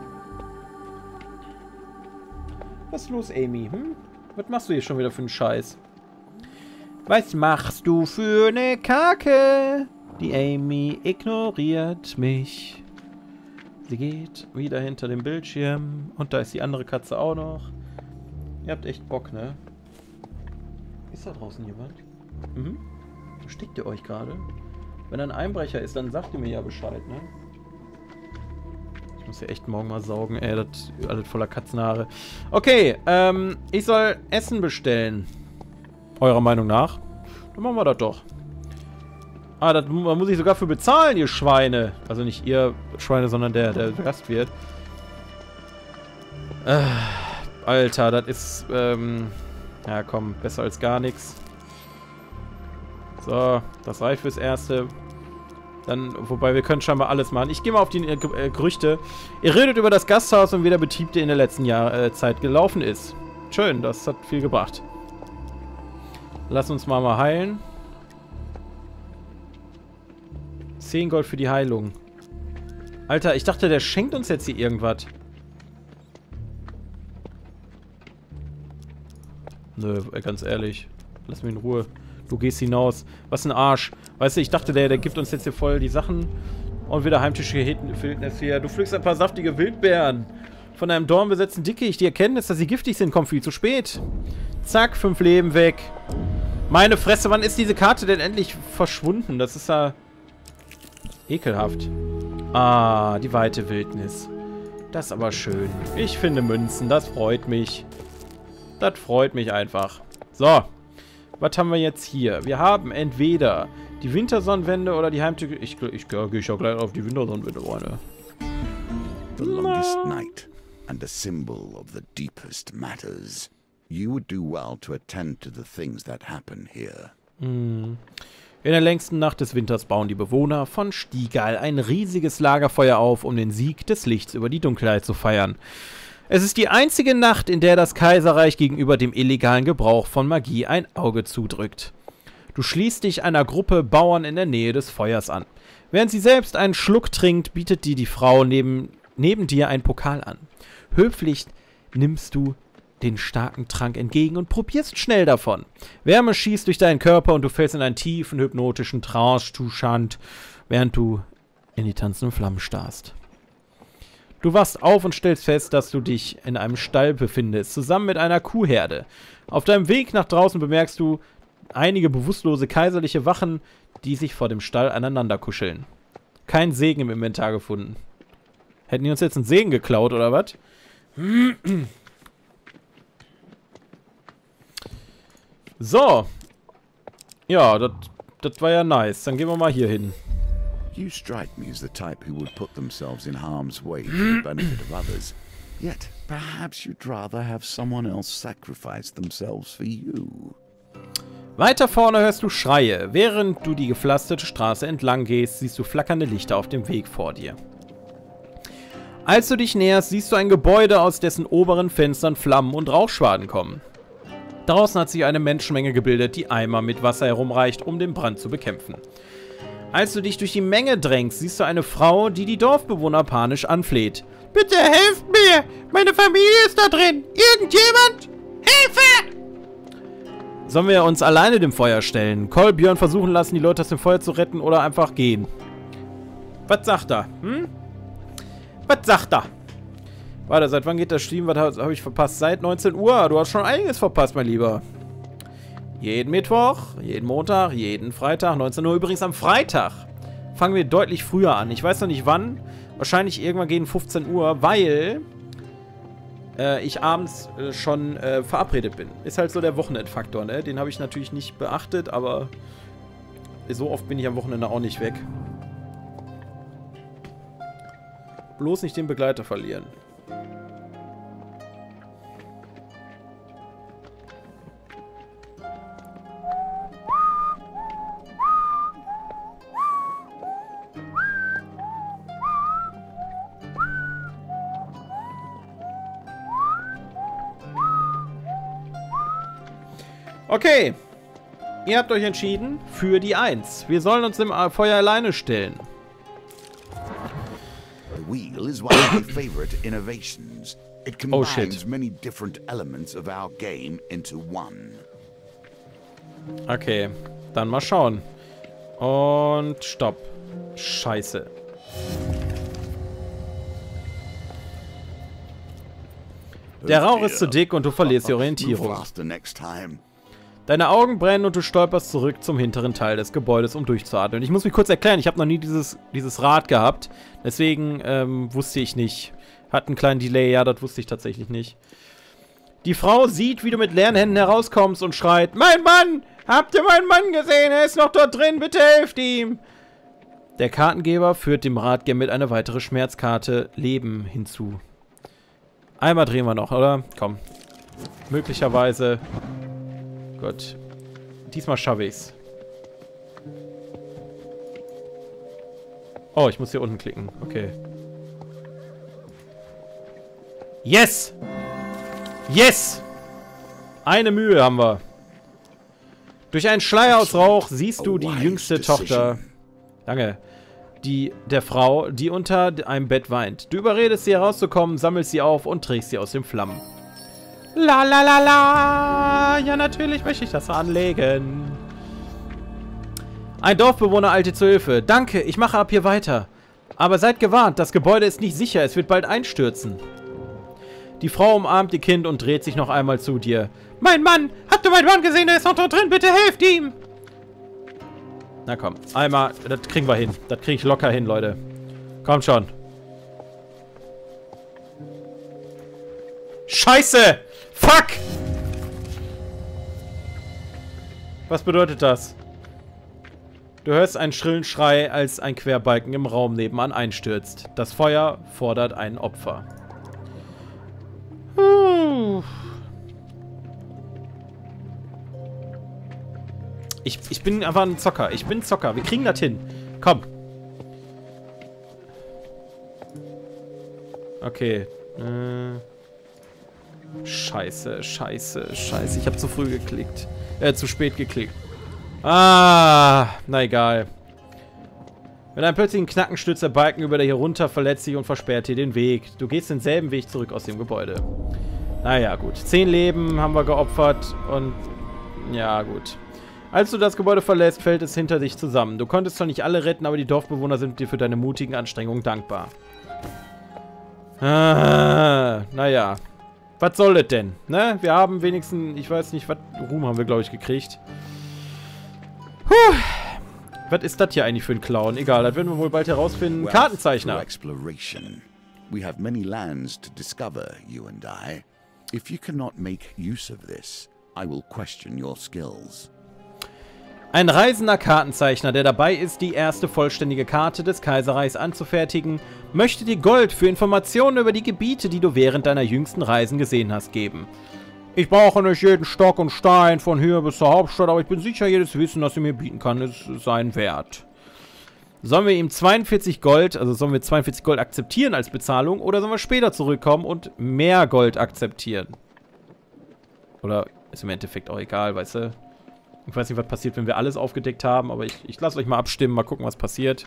Was ist los, Amy? Hm? Was machst du hier schon wieder für einen Scheiß? Was machst du für eine Kacke? Die Amy ignoriert mich. Sie geht wieder hinter dem Bildschirm. Und da ist die andere Katze auch noch. Ihr habt echt Bock, ne? Ist da draußen jemand? Mhm. Versteckt ihr euch gerade? Wenn ein Einbrecher ist, dann sagt ihr mir ja Bescheid, ne? Ich muss ja echt morgen mal saugen, ey, das ist alles voller Katzenhaare. Okay, ähm, ich soll Essen bestellen. Eurer Meinung nach? Dann machen wir das doch. Ah, da muss ich sogar für bezahlen, ihr Schweine. Also nicht ihr Schweine, sondern der, der Gastwirt. Äh, Alter, das ist, ähm... ja, komm, besser als gar nichts. So, das reicht fürs Erste. Dann, wobei, wir können scheinbar alles machen. Ich gehe mal auf die äh, äh, Gerüchte. Ihr redet über das Gasthaus und wie der Betrieb, der in der letzten Jahr, äh, Zeit gelaufen ist. Schön, das hat viel gebracht. Lass uns mal mal heilen. zehn Gold für die Heilung. Alter, ich dachte, der schenkt uns jetzt hier irgendwas. Nö, ganz ehrlich. Lass mich in Ruhe. Du gehst hinaus. Was ein Arsch. Weißt du, ich dachte, der, der gibt uns jetzt hier voll die Sachen. Und wieder heimtische Wildnis hier. Du pflückst ein paar saftige Wildbeeren. Von einem dornbesetzten Dickicht. Die Erkenntnis, dass sie giftig sind, kommt viel zu spät. Zack, fünf Leben weg. Meine Fresse, wann ist diese Karte denn endlich verschwunden? Das ist ja ekelhaft. Ah, die weite Wildnis. Das ist aber schön. Ich finde Münzen, das freut mich. Das freut mich einfach. So. Was haben wir jetzt hier? Wir haben entweder die Wintersonnenwende oder die Heimtücke. Ich, ich, ich gehe ja gleich auf die Wintersonnenwende, Freunde. The longest night and a symbol of the deepest matters. You would do well to attend to the things that happen here. Hm. In der längsten Nacht des Winters bauen die Bewohner von Stigal ein riesiges Lagerfeuer auf, um den Sieg des Lichts über die Dunkelheit zu feiern. Es ist die einzige Nacht, in der das Kaiserreich gegenüber dem illegalen Gebrauch von Magie ein Auge zudrückt. Du schließt dich einer Gruppe Bauern in der Nähe des Feuers an. Während sie selbst einen Schluck trinkt, bietet dir die Frau neben, neben dir einen Pokal an. Höflich nimmst du den starken Trank entgegen und probierst schnell davon. Wärme schießt durch deinen Körper und du fällst in einen tiefen, hypnotischen Trance-Zustand, während du in die tanzenden Flammen starrst. Du wachst auf und stellst fest, dass du dich in einem Stall befindest, zusammen mit einer Kuhherde. Auf deinem Weg nach draußen bemerkst du einige bewusstlose kaiserliche Wachen, die sich vor dem Stall aneinander kuscheln. Kein Segen im Inventar gefunden. Hätten die uns jetzt einen Segen geklaut, oder was? So. Ja, das war ja nice. Dann gehen wir mal hier hin. You strike me as the type who would put themselves in harm's way for the benefit of others. Yet, perhaps you'd rather have someone else sacrifice themselves for you. Weiter vorne hörst du Schreie. Während du die gepflasterte Straße entlang gehst, siehst du flackernde Lichter auf dem Weg vor dir. Als du dich näherst, siehst du ein Gebäude, aus dessen oberen Fenstern Flammen und Rauchschwaden kommen. Draußen hat sich eine Menschenmenge gebildet, die Eimer mit Wasser herumreicht, um den Brand zu bekämpfen. Als du dich durch die Menge drängst, siehst du eine Frau, die die Dorfbewohner panisch anfleht. Bitte helft mir! Meine Familie ist da drin! Irgendjemand? Hilfe! Sollen wir uns alleine dem Feuer stellen? Kolbjörn versuchen lassen, die Leute aus dem Feuer zu retten oder einfach gehen? Was sagt er? Hm? Was sagt er? Warte, seit wann geht das Stream? Was habe hab ich verpasst? Seit neunzehn Uhr. Du hast schon einiges verpasst, mein Lieber. Jeden Mittwoch, jeden Montag, jeden Freitag, neunzehn Uhr. Übrigens am Freitag fangen wir deutlich früher an. Ich weiß noch nicht wann. Wahrscheinlich irgendwann gegen fünfzehn Uhr, weil äh, ich abends äh, schon äh, verabredet bin. Ist halt so der Wochenendfaktor, ne? Den habe ich natürlich nicht beachtet, aber so oft bin ich am Wochenende auch nicht weg. Bloß nicht den Begleiter verlieren. Okay. Ihr habt euch entschieden für die eins. Wir sollen uns im Feuer alleine stellen. The wheel is one of my favorite innovations. It Oh, combines shit. many different elements of our game into one. Okay, dann mal schauen. Und stopp. Scheiße. Der Rauch ist zu dick und du verlierst die Orientierung. Move faster next time. Deine Augen brennen und du stolperst zurück zum hinteren Teil des Gebäudes, um durchzuatmen. Ich muss mich kurz erklären, ich habe noch nie dieses, dieses Rad gehabt. Deswegen ähm, wusste ich nicht. Hat einen kleinen Delay, ja, das wusste ich tatsächlich nicht. Die Frau sieht, wie du mit leeren Händen herauskommst und schreit: Mein Mann! Habt ihr meinen Mann gesehen? Er ist noch dort drin, bitte helft ihm! Der Kartengeber führt dem Ratgeber eine weitere Schmerzkarte Leben hinzu. Einmal drehen wir noch, oder? Komm. Möglicherweise... Gut. Diesmal schaffe ich's. Oh, ich muss hier unten klicken. Okay. Yes! Yes! Eine Mühe haben wir. Durch einen Schleier aus Rauch siehst du die jüngste Tochter... Danke. Die, der Frau, die unter einem Bett weint. Du überredest sie herauszukommen, sammelst sie auf und trägst sie aus den Flammen. La la la la! Ja, natürlich möchte ich das anlegen. Ein Dorfbewohner eilte zur Hilfe. Danke, ich mache ab hier weiter. Aber seid gewarnt, das Gebäude ist nicht sicher, es wird bald einstürzen. Die Frau umarmt ihr Kind und dreht sich noch einmal zu dir. Mein Mann! Habt ihr meinen Mann gesehen? Er ist noch dort drin, bitte helft ihm! Na komm, einmal, das kriegen wir hin. Das kriege ich locker hin, Leute. Kommt schon. Scheiße! Fuck! Was bedeutet das? Du hörst einen schrillen Schrei, als ein Querbalken im Raum nebenan einstürzt. Das Feuer fordert ein Opfer. Puh. Ich, ich bin einfach ein Zocker. Ich bin Zocker. Wir kriegen das hin. Komm. Okay. Äh. Scheiße, scheiße, scheiße. Ich habe zu früh geklickt. Äh, zu spät geklickt. Ah, na egal. Mit einem plötzlichen Knacken stürzt der Balken über dir hier runter, verletzt dich und versperrt dir den Weg. Du gehst denselben Weg zurück aus dem Gebäude. Naja, gut. Zehn Leben haben wir geopfert und... Ja, gut. Als du das Gebäude verlässt, fällt es hinter dich zusammen. Du konntest zwar nicht alle retten, aber die Dorfbewohner sind dir für deine mutigen Anstrengungen dankbar. Ah, naja. Was soll das denn? Ne? Wir haben wenigstens, ich weiß nicht, was Ruhm haben wir, glaube ich, gekriegt. Puh. Was ist das hier eigentlich für ein Clown? Egal, das werden wir wohl bald herausfinden. Well, Kartenzeichner. through exploration, we have many lands to discover, you and I. If you cannot make use of this, I will question your skills. Ein reisender Kartenzeichner, der dabei ist, die erste vollständige Karte des Kaiserreichs anzufertigen, möchte dir Gold für Informationen über die Gebiete, die du während deiner jüngsten Reisen gesehen hast, geben. Ich brauche nicht jeden Stock und Stein von hier bis zur Hauptstadt, aber ich bin sicher, jedes Wissen, das er mir bieten kann, ist sein Wert. Sollen wir ihm zweiundvierzig Gold, also sollen wir zweiundvierzig Gold akzeptieren als Bezahlung, oder sollen wir später zurückkommen und mehr Gold akzeptieren? Oder ist im Endeffekt auch egal, weißt du? Ich weiß nicht, was passiert, wenn wir alles aufgedeckt haben, aber ich, ich lasse euch mal abstimmen, mal gucken, was passiert.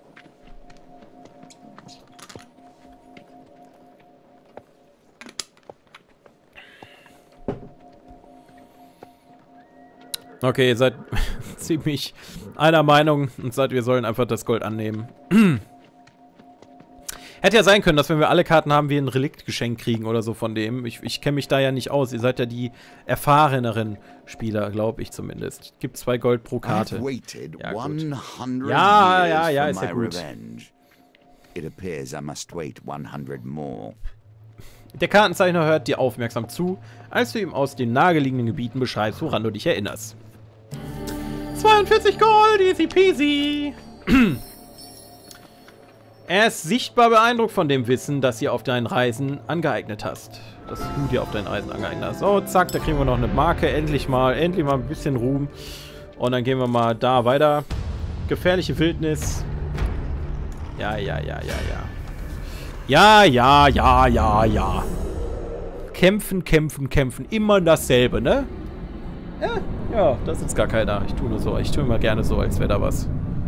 Okay, ihr seid ziemlich einer Meinung und seid, wir sollen einfach das Gold annehmen. Hätte ja sein können, dass wenn wir alle Karten haben, wir ein Reliktgeschenk kriegen oder so von dem. Ich, ich kenne mich da ja nicht aus. Ihr seid ja die erfahreneren Spieler, glaube ich zumindest. Gibt zwei Gold pro Karte. Ja, gut. Ja, ja, ja, ist ja gut. It appears I must wait one hundred more. Der Kartenzeichner hört dir aufmerksam zu, als du ihm aus den nahegelegenen Gebieten beschreibst, woran du dich erinnerst. zweiundvierzig Gold, easy peasy. Er ist sichtbar beeindruckt von dem Wissen, das ihr auf deinen Reisen angeeignet hast. Das du dir auf deinen Reisen angeeignet hast. So, zack, da kriegen wir noch eine Marke. Endlich mal, endlich mal ein bisschen Ruhm. Und dann gehen wir mal da weiter. Gefährliche Wildnis. Ja, ja, ja, ja, ja. Ja, ja, ja, ja, ja. Kämpfen, kämpfen, kämpfen. Immer dasselbe, ne? Ja, ja, das ist gar keiner. Ich tue nur so. Ich tue immer gerne so, als wäre da was.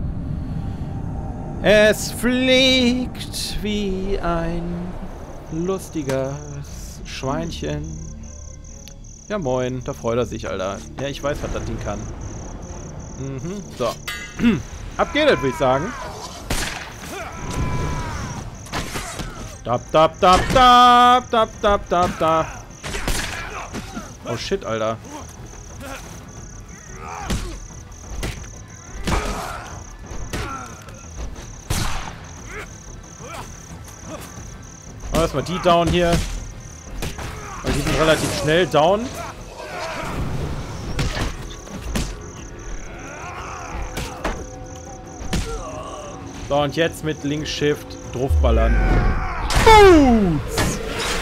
Es fliegt wie ein lustiges Schweinchen. Ja, moin. Da freut er sich, Alter. Ja, ich weiß, was das Ding kann. Mhm, so. Ab geht es, würde ich sagen. Dab, dab, dab, dab, dab, dab, dab, dab. Oh shit, Alter. Oh, erstmal die down hier. Weil die sind relativ schnell down. So, und jetzt mit Links-Shift draufballern. Boots!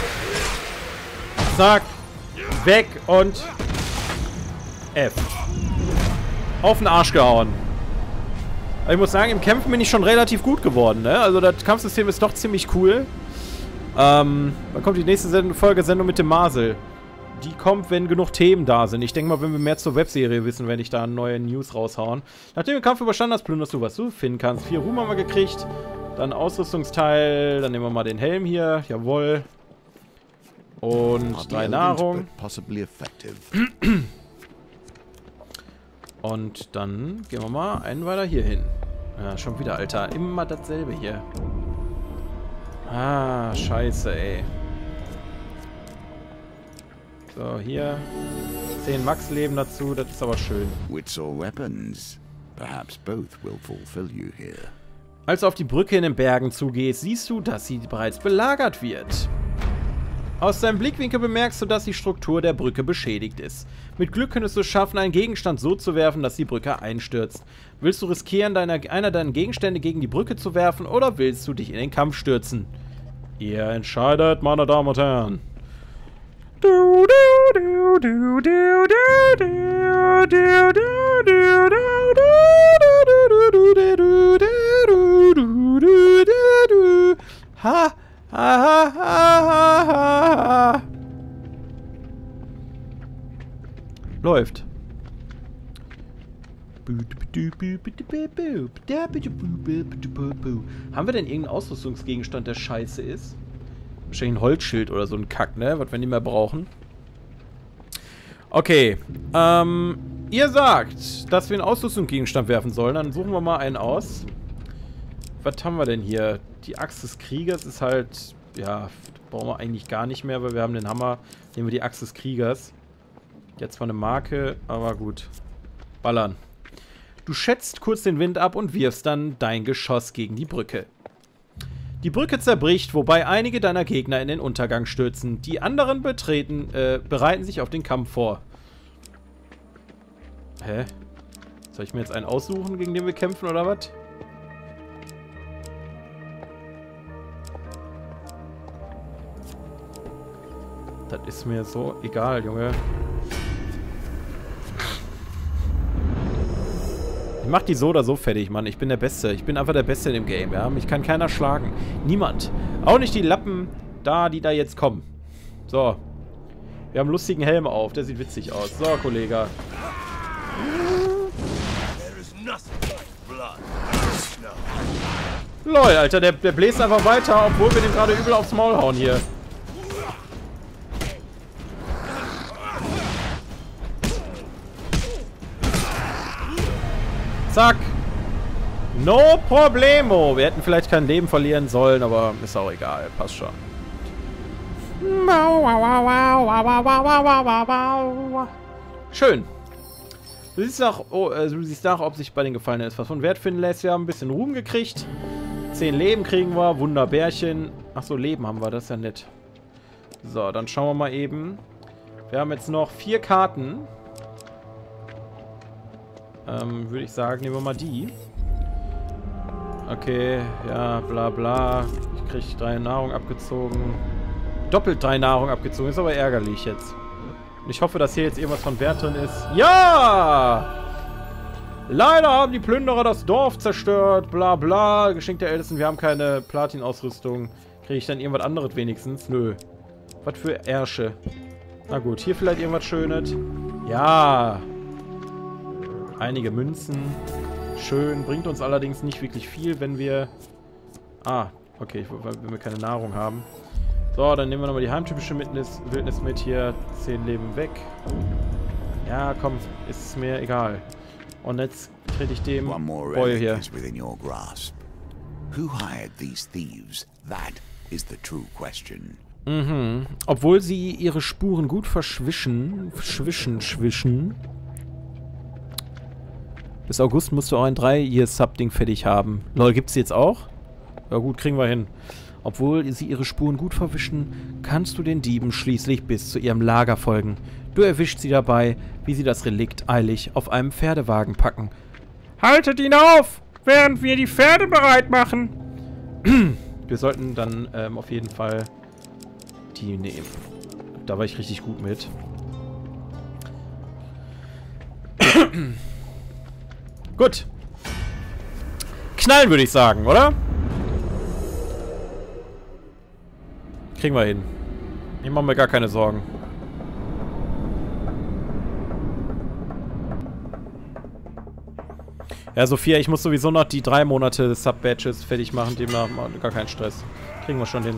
Zack. Weg und F. Auf den Arsch gehauen. Aber ich muss sagen, im Kämpfen bin ich schon relativ gut geworden, ne? Also das Kampfsystem ist doch ziemlich cool. Ähm, dann kommt die nächste Send Folgesendung mit dem Marcel. Die kommt, wenn genug Themen da sind. Ich denke mal, wenn wir mehr zur Webserie wissen, werde ich da neue News raushauen. Nachdem du den Kampf überstanden hast, plünderst du, was du finden kannst. Vier Ruhm haben wir gekriegt. Dann Ausrüstungsteil. Dann nehmen wir mal den Helm hier. Jawohl. Und drei Nahrung. Und dann gehen wir mal einen weiter hier hin. Ja, schon wieder, Alter. Immer dasselbe hier. Ah, scheiße, ey. So, hier. zehn Max-Leben dazu, das ist aber schön. Wits or weapons. Perhaps both will fulfill you here. Als du auf die Brücke in den Bergen zugehst, siehst du, dass sie bereits belagert wird. Aus deinem Blickwinkel bemerkst du, dass die Struktur der Brücke beschädigt ist. Mit Glück könntest du es schaffen, einen Gegenstand so zu werfen, dass die Brücke einstürzt. Willst du riskieren, deiner, einer deiner Gegenstände gegen die Brücke zu werfen, oder willst du dich in den Kampf stürzen? Ihr entscheidet, meine Damen und Herren. Du, du, du, du, du, du, du, du, du, du, ha, ha, ha, ha, ha. Läuft. Haben wir denn irgendeinen Ausrüstungsgegenstand, der scheiße ist? Wahrscheinlich ein Holzschild oder so ein Kack, ne? Was wir nicht mehr brauchen. Okay. Ähm, ihr sagt, dass wir einen Ausrüstungsgegenstand werfen sollen. Dann suchen wir mal einen aus. Was haben wir denn hier? Die Axt des Kriegers ist halt... Ja, brauchen wir eigentlich gar nicht mehr, weil wir haben den Hammer. Nehmen wir die Axt des Kriegers. Jetzt zwar eine Marke, aber gut. Ballern. Du schätzt kurz den Wind ab und wirfst dann dein Geschoss gegen die Brücke. Die Brücke zerbricht, wobei einige deiner Gegner in den Untergang stürzen. Die anderen betreten, äh, bereiten sich auf den Kampf vor. Hä? Soll ich mir jetzt einen aussuchen, gegen den wir kämpfen, oder was? Das ist mir so egal, Junge. Ich mach die so oder so fertig, Mann. Ich bin der Beste. Ich bin einfach der Beste in dem Game, ja. Mich kann keiner schlagen. Niemand. Auch nicht die Lappen da, die da jetzt kommen. So. Wir haben einen lustigen Helm auf. Der sieht witzig aus. So, Kollege. Lol, Alter. Der, der bläst einfach weiter, obwohl wir den gerade übel aufs Maul hauen hier. Zack. No problemo. Wir hätten vielleicht kein Leben verlieren sollen, aber ist auch egal. Passt schon. Schön. Du siehst nach, oh, äh, du siehst nach, ob sich bei den Gefallenen etwas von Wert finden lässt. Wir haben ein bisschen Ruhm gekriegt. Zehn Leben kriegen wir. Wunderbärchen. Achso, Leben haben wir. Das ist ja nett. So, dann schauen wir mal eben. Wir haben jetzt noch vier Karten. Ähm, würde ich sagen, nehmen wir mal die. Okay, ja, bla bla. Ich kriege drei Nahrung abgezogen. Doppelt drei Nahrung abgezogen. Ist aber ärgerlich jetzt. Und ich hoffe, dass hier jetzt irgendwas von Wert drin ist. Ja! Leider haben die Plünderer das Dorf zerstört. Bla bla. Geschenk der Ältesten. Wir haben keine Platin-Ausrüstung. Kriege ich dann irgendwas anderes wenigstens? Nö. Was für Ärsche. Na gut, hier vielleicht irgendwas Schönes. Ja. Einige Münzen. Schön. Bringt uns allerdings nicht wirklich viel, wenn wir... Ah, okay, wenn wir keine Nahrung haben. So, dann nehmen wir nochmal die heimtypische Wildnis, Wildnis mit hier. Zehn Leben weg. Ja, komm, ist mir egal. Und jetzt trete ich dem Boy hier. Who hired these thieves? That is the true question. Mhm. Obwohl sie ihre Spuren gut verschwischen, schwischen, schwischen. Bis August musst du auch ein drei Year Sub-Ding fertig haben. Lol, gibt's die jetzt auch? Ja gut, kriegen wir hin. Obwohl sie ihre Spuren gut verwischen, kannst du den Dieben schließlich bis zu ihrem Lager folgen. Du erwischst sie dabei, wie sie das Relikt eilig auf einem Pferdewagen packen. Haltet ihn auf, während wir die Pferde bereit machen. Wir sollten dann ähm, auf jeden Fall die nehmen. Da war ich richtig gut mit. Gut. Knallen würde ich sagen, oder? Kriegen wir hin. Ich mache mir gar keine Sorgen. Ja, Sophia, ich muss sowieso noch die drei Monate Sub-Badges fertig machen. Demnach gar keinen Stress. Kriegen wir schon hin.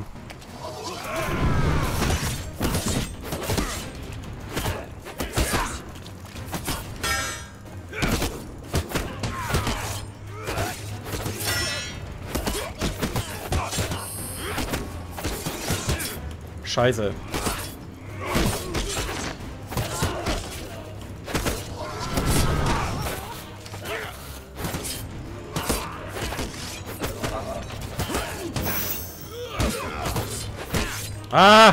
Scheiße. Ah!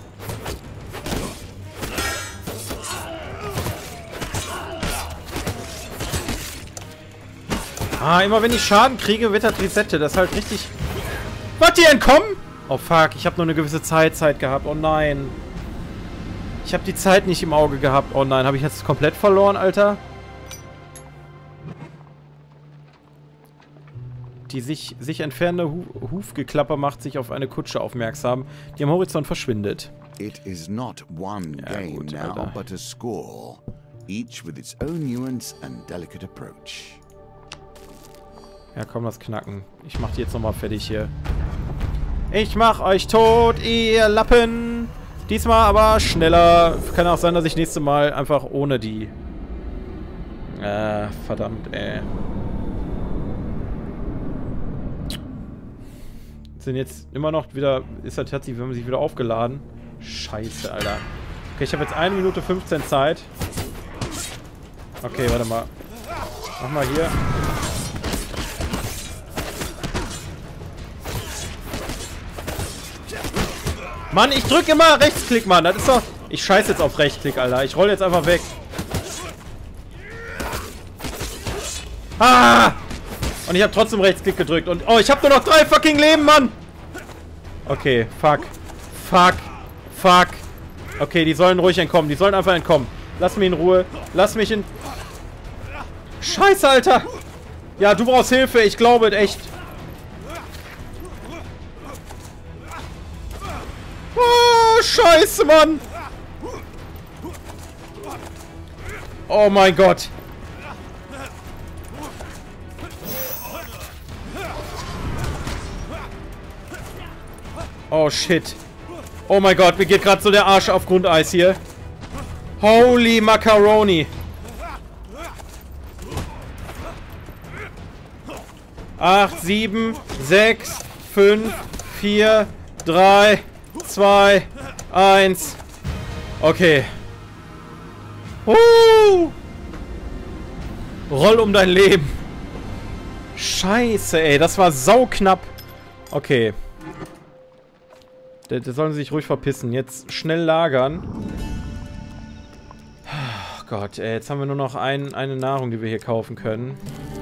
Ah, immer wenn ich Schaden kriege, wird das resettet. Das ist halt richtig... Was, die entkommen? Oh fuck, ich habe nur eine gewisse Zeit, Zeit gehabt. Oh nein. Ich habe die Zeit nicht im Auge gehabt. Oh nein, habe ich jetzt komplett verloren, Alter? Die sich, sich entfernende Hu Hufgeklapper macht sich auf eine Kutsche aufmerksam, die am Horizont verschwindet. It is not one ja, game gut, now, Alter. but a score, each with its own nuance and delicate approach. Ja, komm, das knacken. Ich mach die jetzt nochmal fertig hier. Ich mach euch tot, ihr Lappen! Diesmal aber schneller. Kann auch sein, dass ich nächstes Mal einfach ohne die... Äh, verdammt, ey. Sind jetzt immer noch wieder... Ist das tatsächlich, wenn man sich wieder aufgeladen? Scheiße, Alter. Okay, ich habe jetzt eine Minute fünfzehn Zeit. Okay, warte mal. Mach mal hier. Mann, ich drück immer Rechtsklick, Mann. Das ist doch... Ich scheiß jetzt auf Rechtsklick, Alter. Ich roll jetzt einfach weg. Ah! Und ich habe trotzdem Rechtsklick gedrückt. Und... Oh, ich habe nur noch drei fucking Leben, Mann! Okay, fuck. Fuck. Fuck. Okay, die sollen ruhig entkommen. Die sollen einfach entkommen. Lass mich in Ruhe. Lass mich in... Scheiße, Alter! Ja, du brauchst Hilfe. Ich glaube es echt. Oh, Scheiße, Mann! Oh mein Gott! Oh shit! Oh mein Gott, mir geht gerade so der Arsch auf Grundeis hier. Holy Macaroni! acht, sieben, sechs, fünf, vier, drei, zwei, eins. Okay. Uh! Roll um dein Leben. Scheiße, ey. Das war sauknapp. Okay. Da, da sollen sie sich ruhig verpissen. Jetzt schnell lagern. Oh Gott, ey, jetzt haben wir nur noch ein, eine Nahrung, die wir hier kaufen können.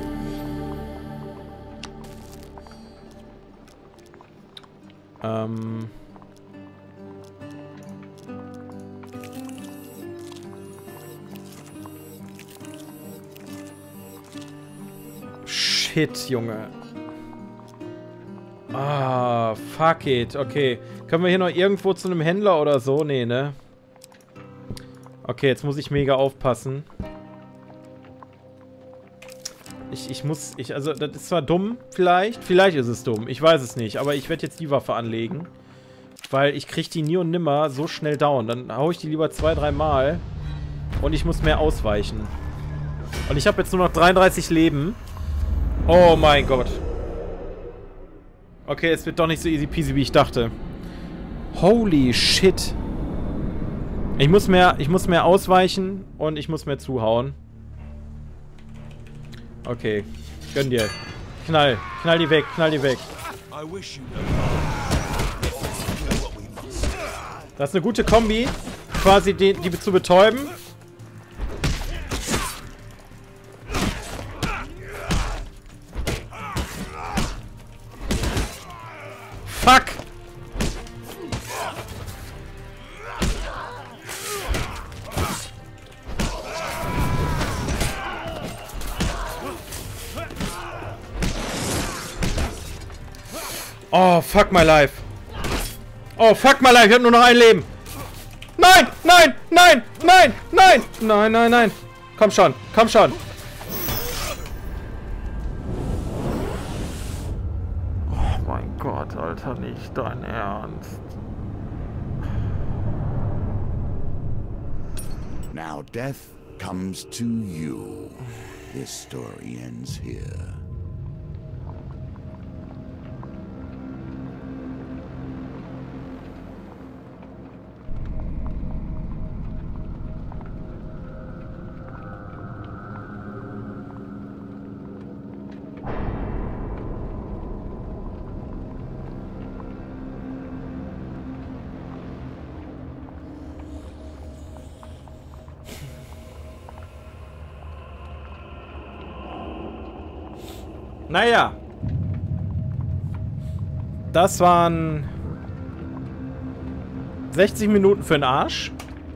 Ähm... Shit, Junge. Ah, fuck it. Okay. Können wir hier noch irgendwo zu einem Händler oder so? Nee, ne? Okay, jetzt muss ich mega aufpassen. Ich, ich muss... Ich, also, das ist zwar dumm, vielleicht. Vielleicht ist es dumm. Ich weiß es nicht. Aber ich werde jetzt die Waffe anlegen. Weil ich kriege die nie und nimmer so schnell down. Dann hau ich die lieber zwei, drei Mal. Und ich muss mehr ausweichen. Und ich habe jetzt nur noch dreiunddreißig Leben. Oh mein Gott. Okay, es wird doch nicht so easy peasy, wie ich dachte. Holy shit. Ich muss mehr, ich muss mehr ausweichen und ich muss mehr zuhauen. Okay. Gönn dir. Knall. Knall die weg. Knall die weg. Das ist eine gute Kombi. Quasi die, die zu betäuben. Fuck! Oh, fuck my life. Oh, fuck my life. Ich hab nur noch ein Leben. Nein, nein, nein, nein, nein, nein, nein, nein. Komm schon, komm schon. Gott, Alter, nicht dein Ernst. Now death comes to you. This story ends here. Naja. Das waren sechzig Minuten für den Arsch.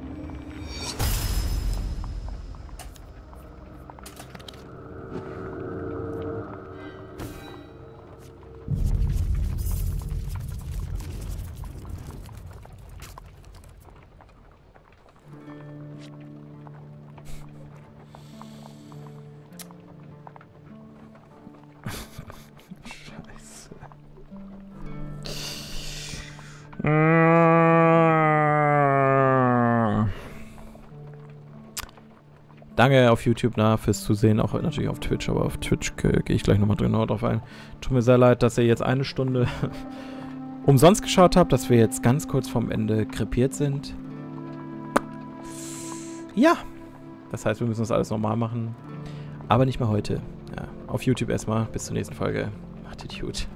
Danke auf YouTube na, fürs Zusehen, auch natürlich auf Twitch, aber auf Twitch äh, gehe ich gleich nochmal genauer drauf ein. Tut mir sehr leid, dass ihr jetzt eine Stunde umsonst geschaut habt, dass wir jetzt ganz kurz vorm Ende krepiert sind. Ja, das heißt, wir müssen das alles normal machen, aber nicht mehr heute. Ja, auf YouTube erstmal, bis zur nächsten Folge. Macht es gut.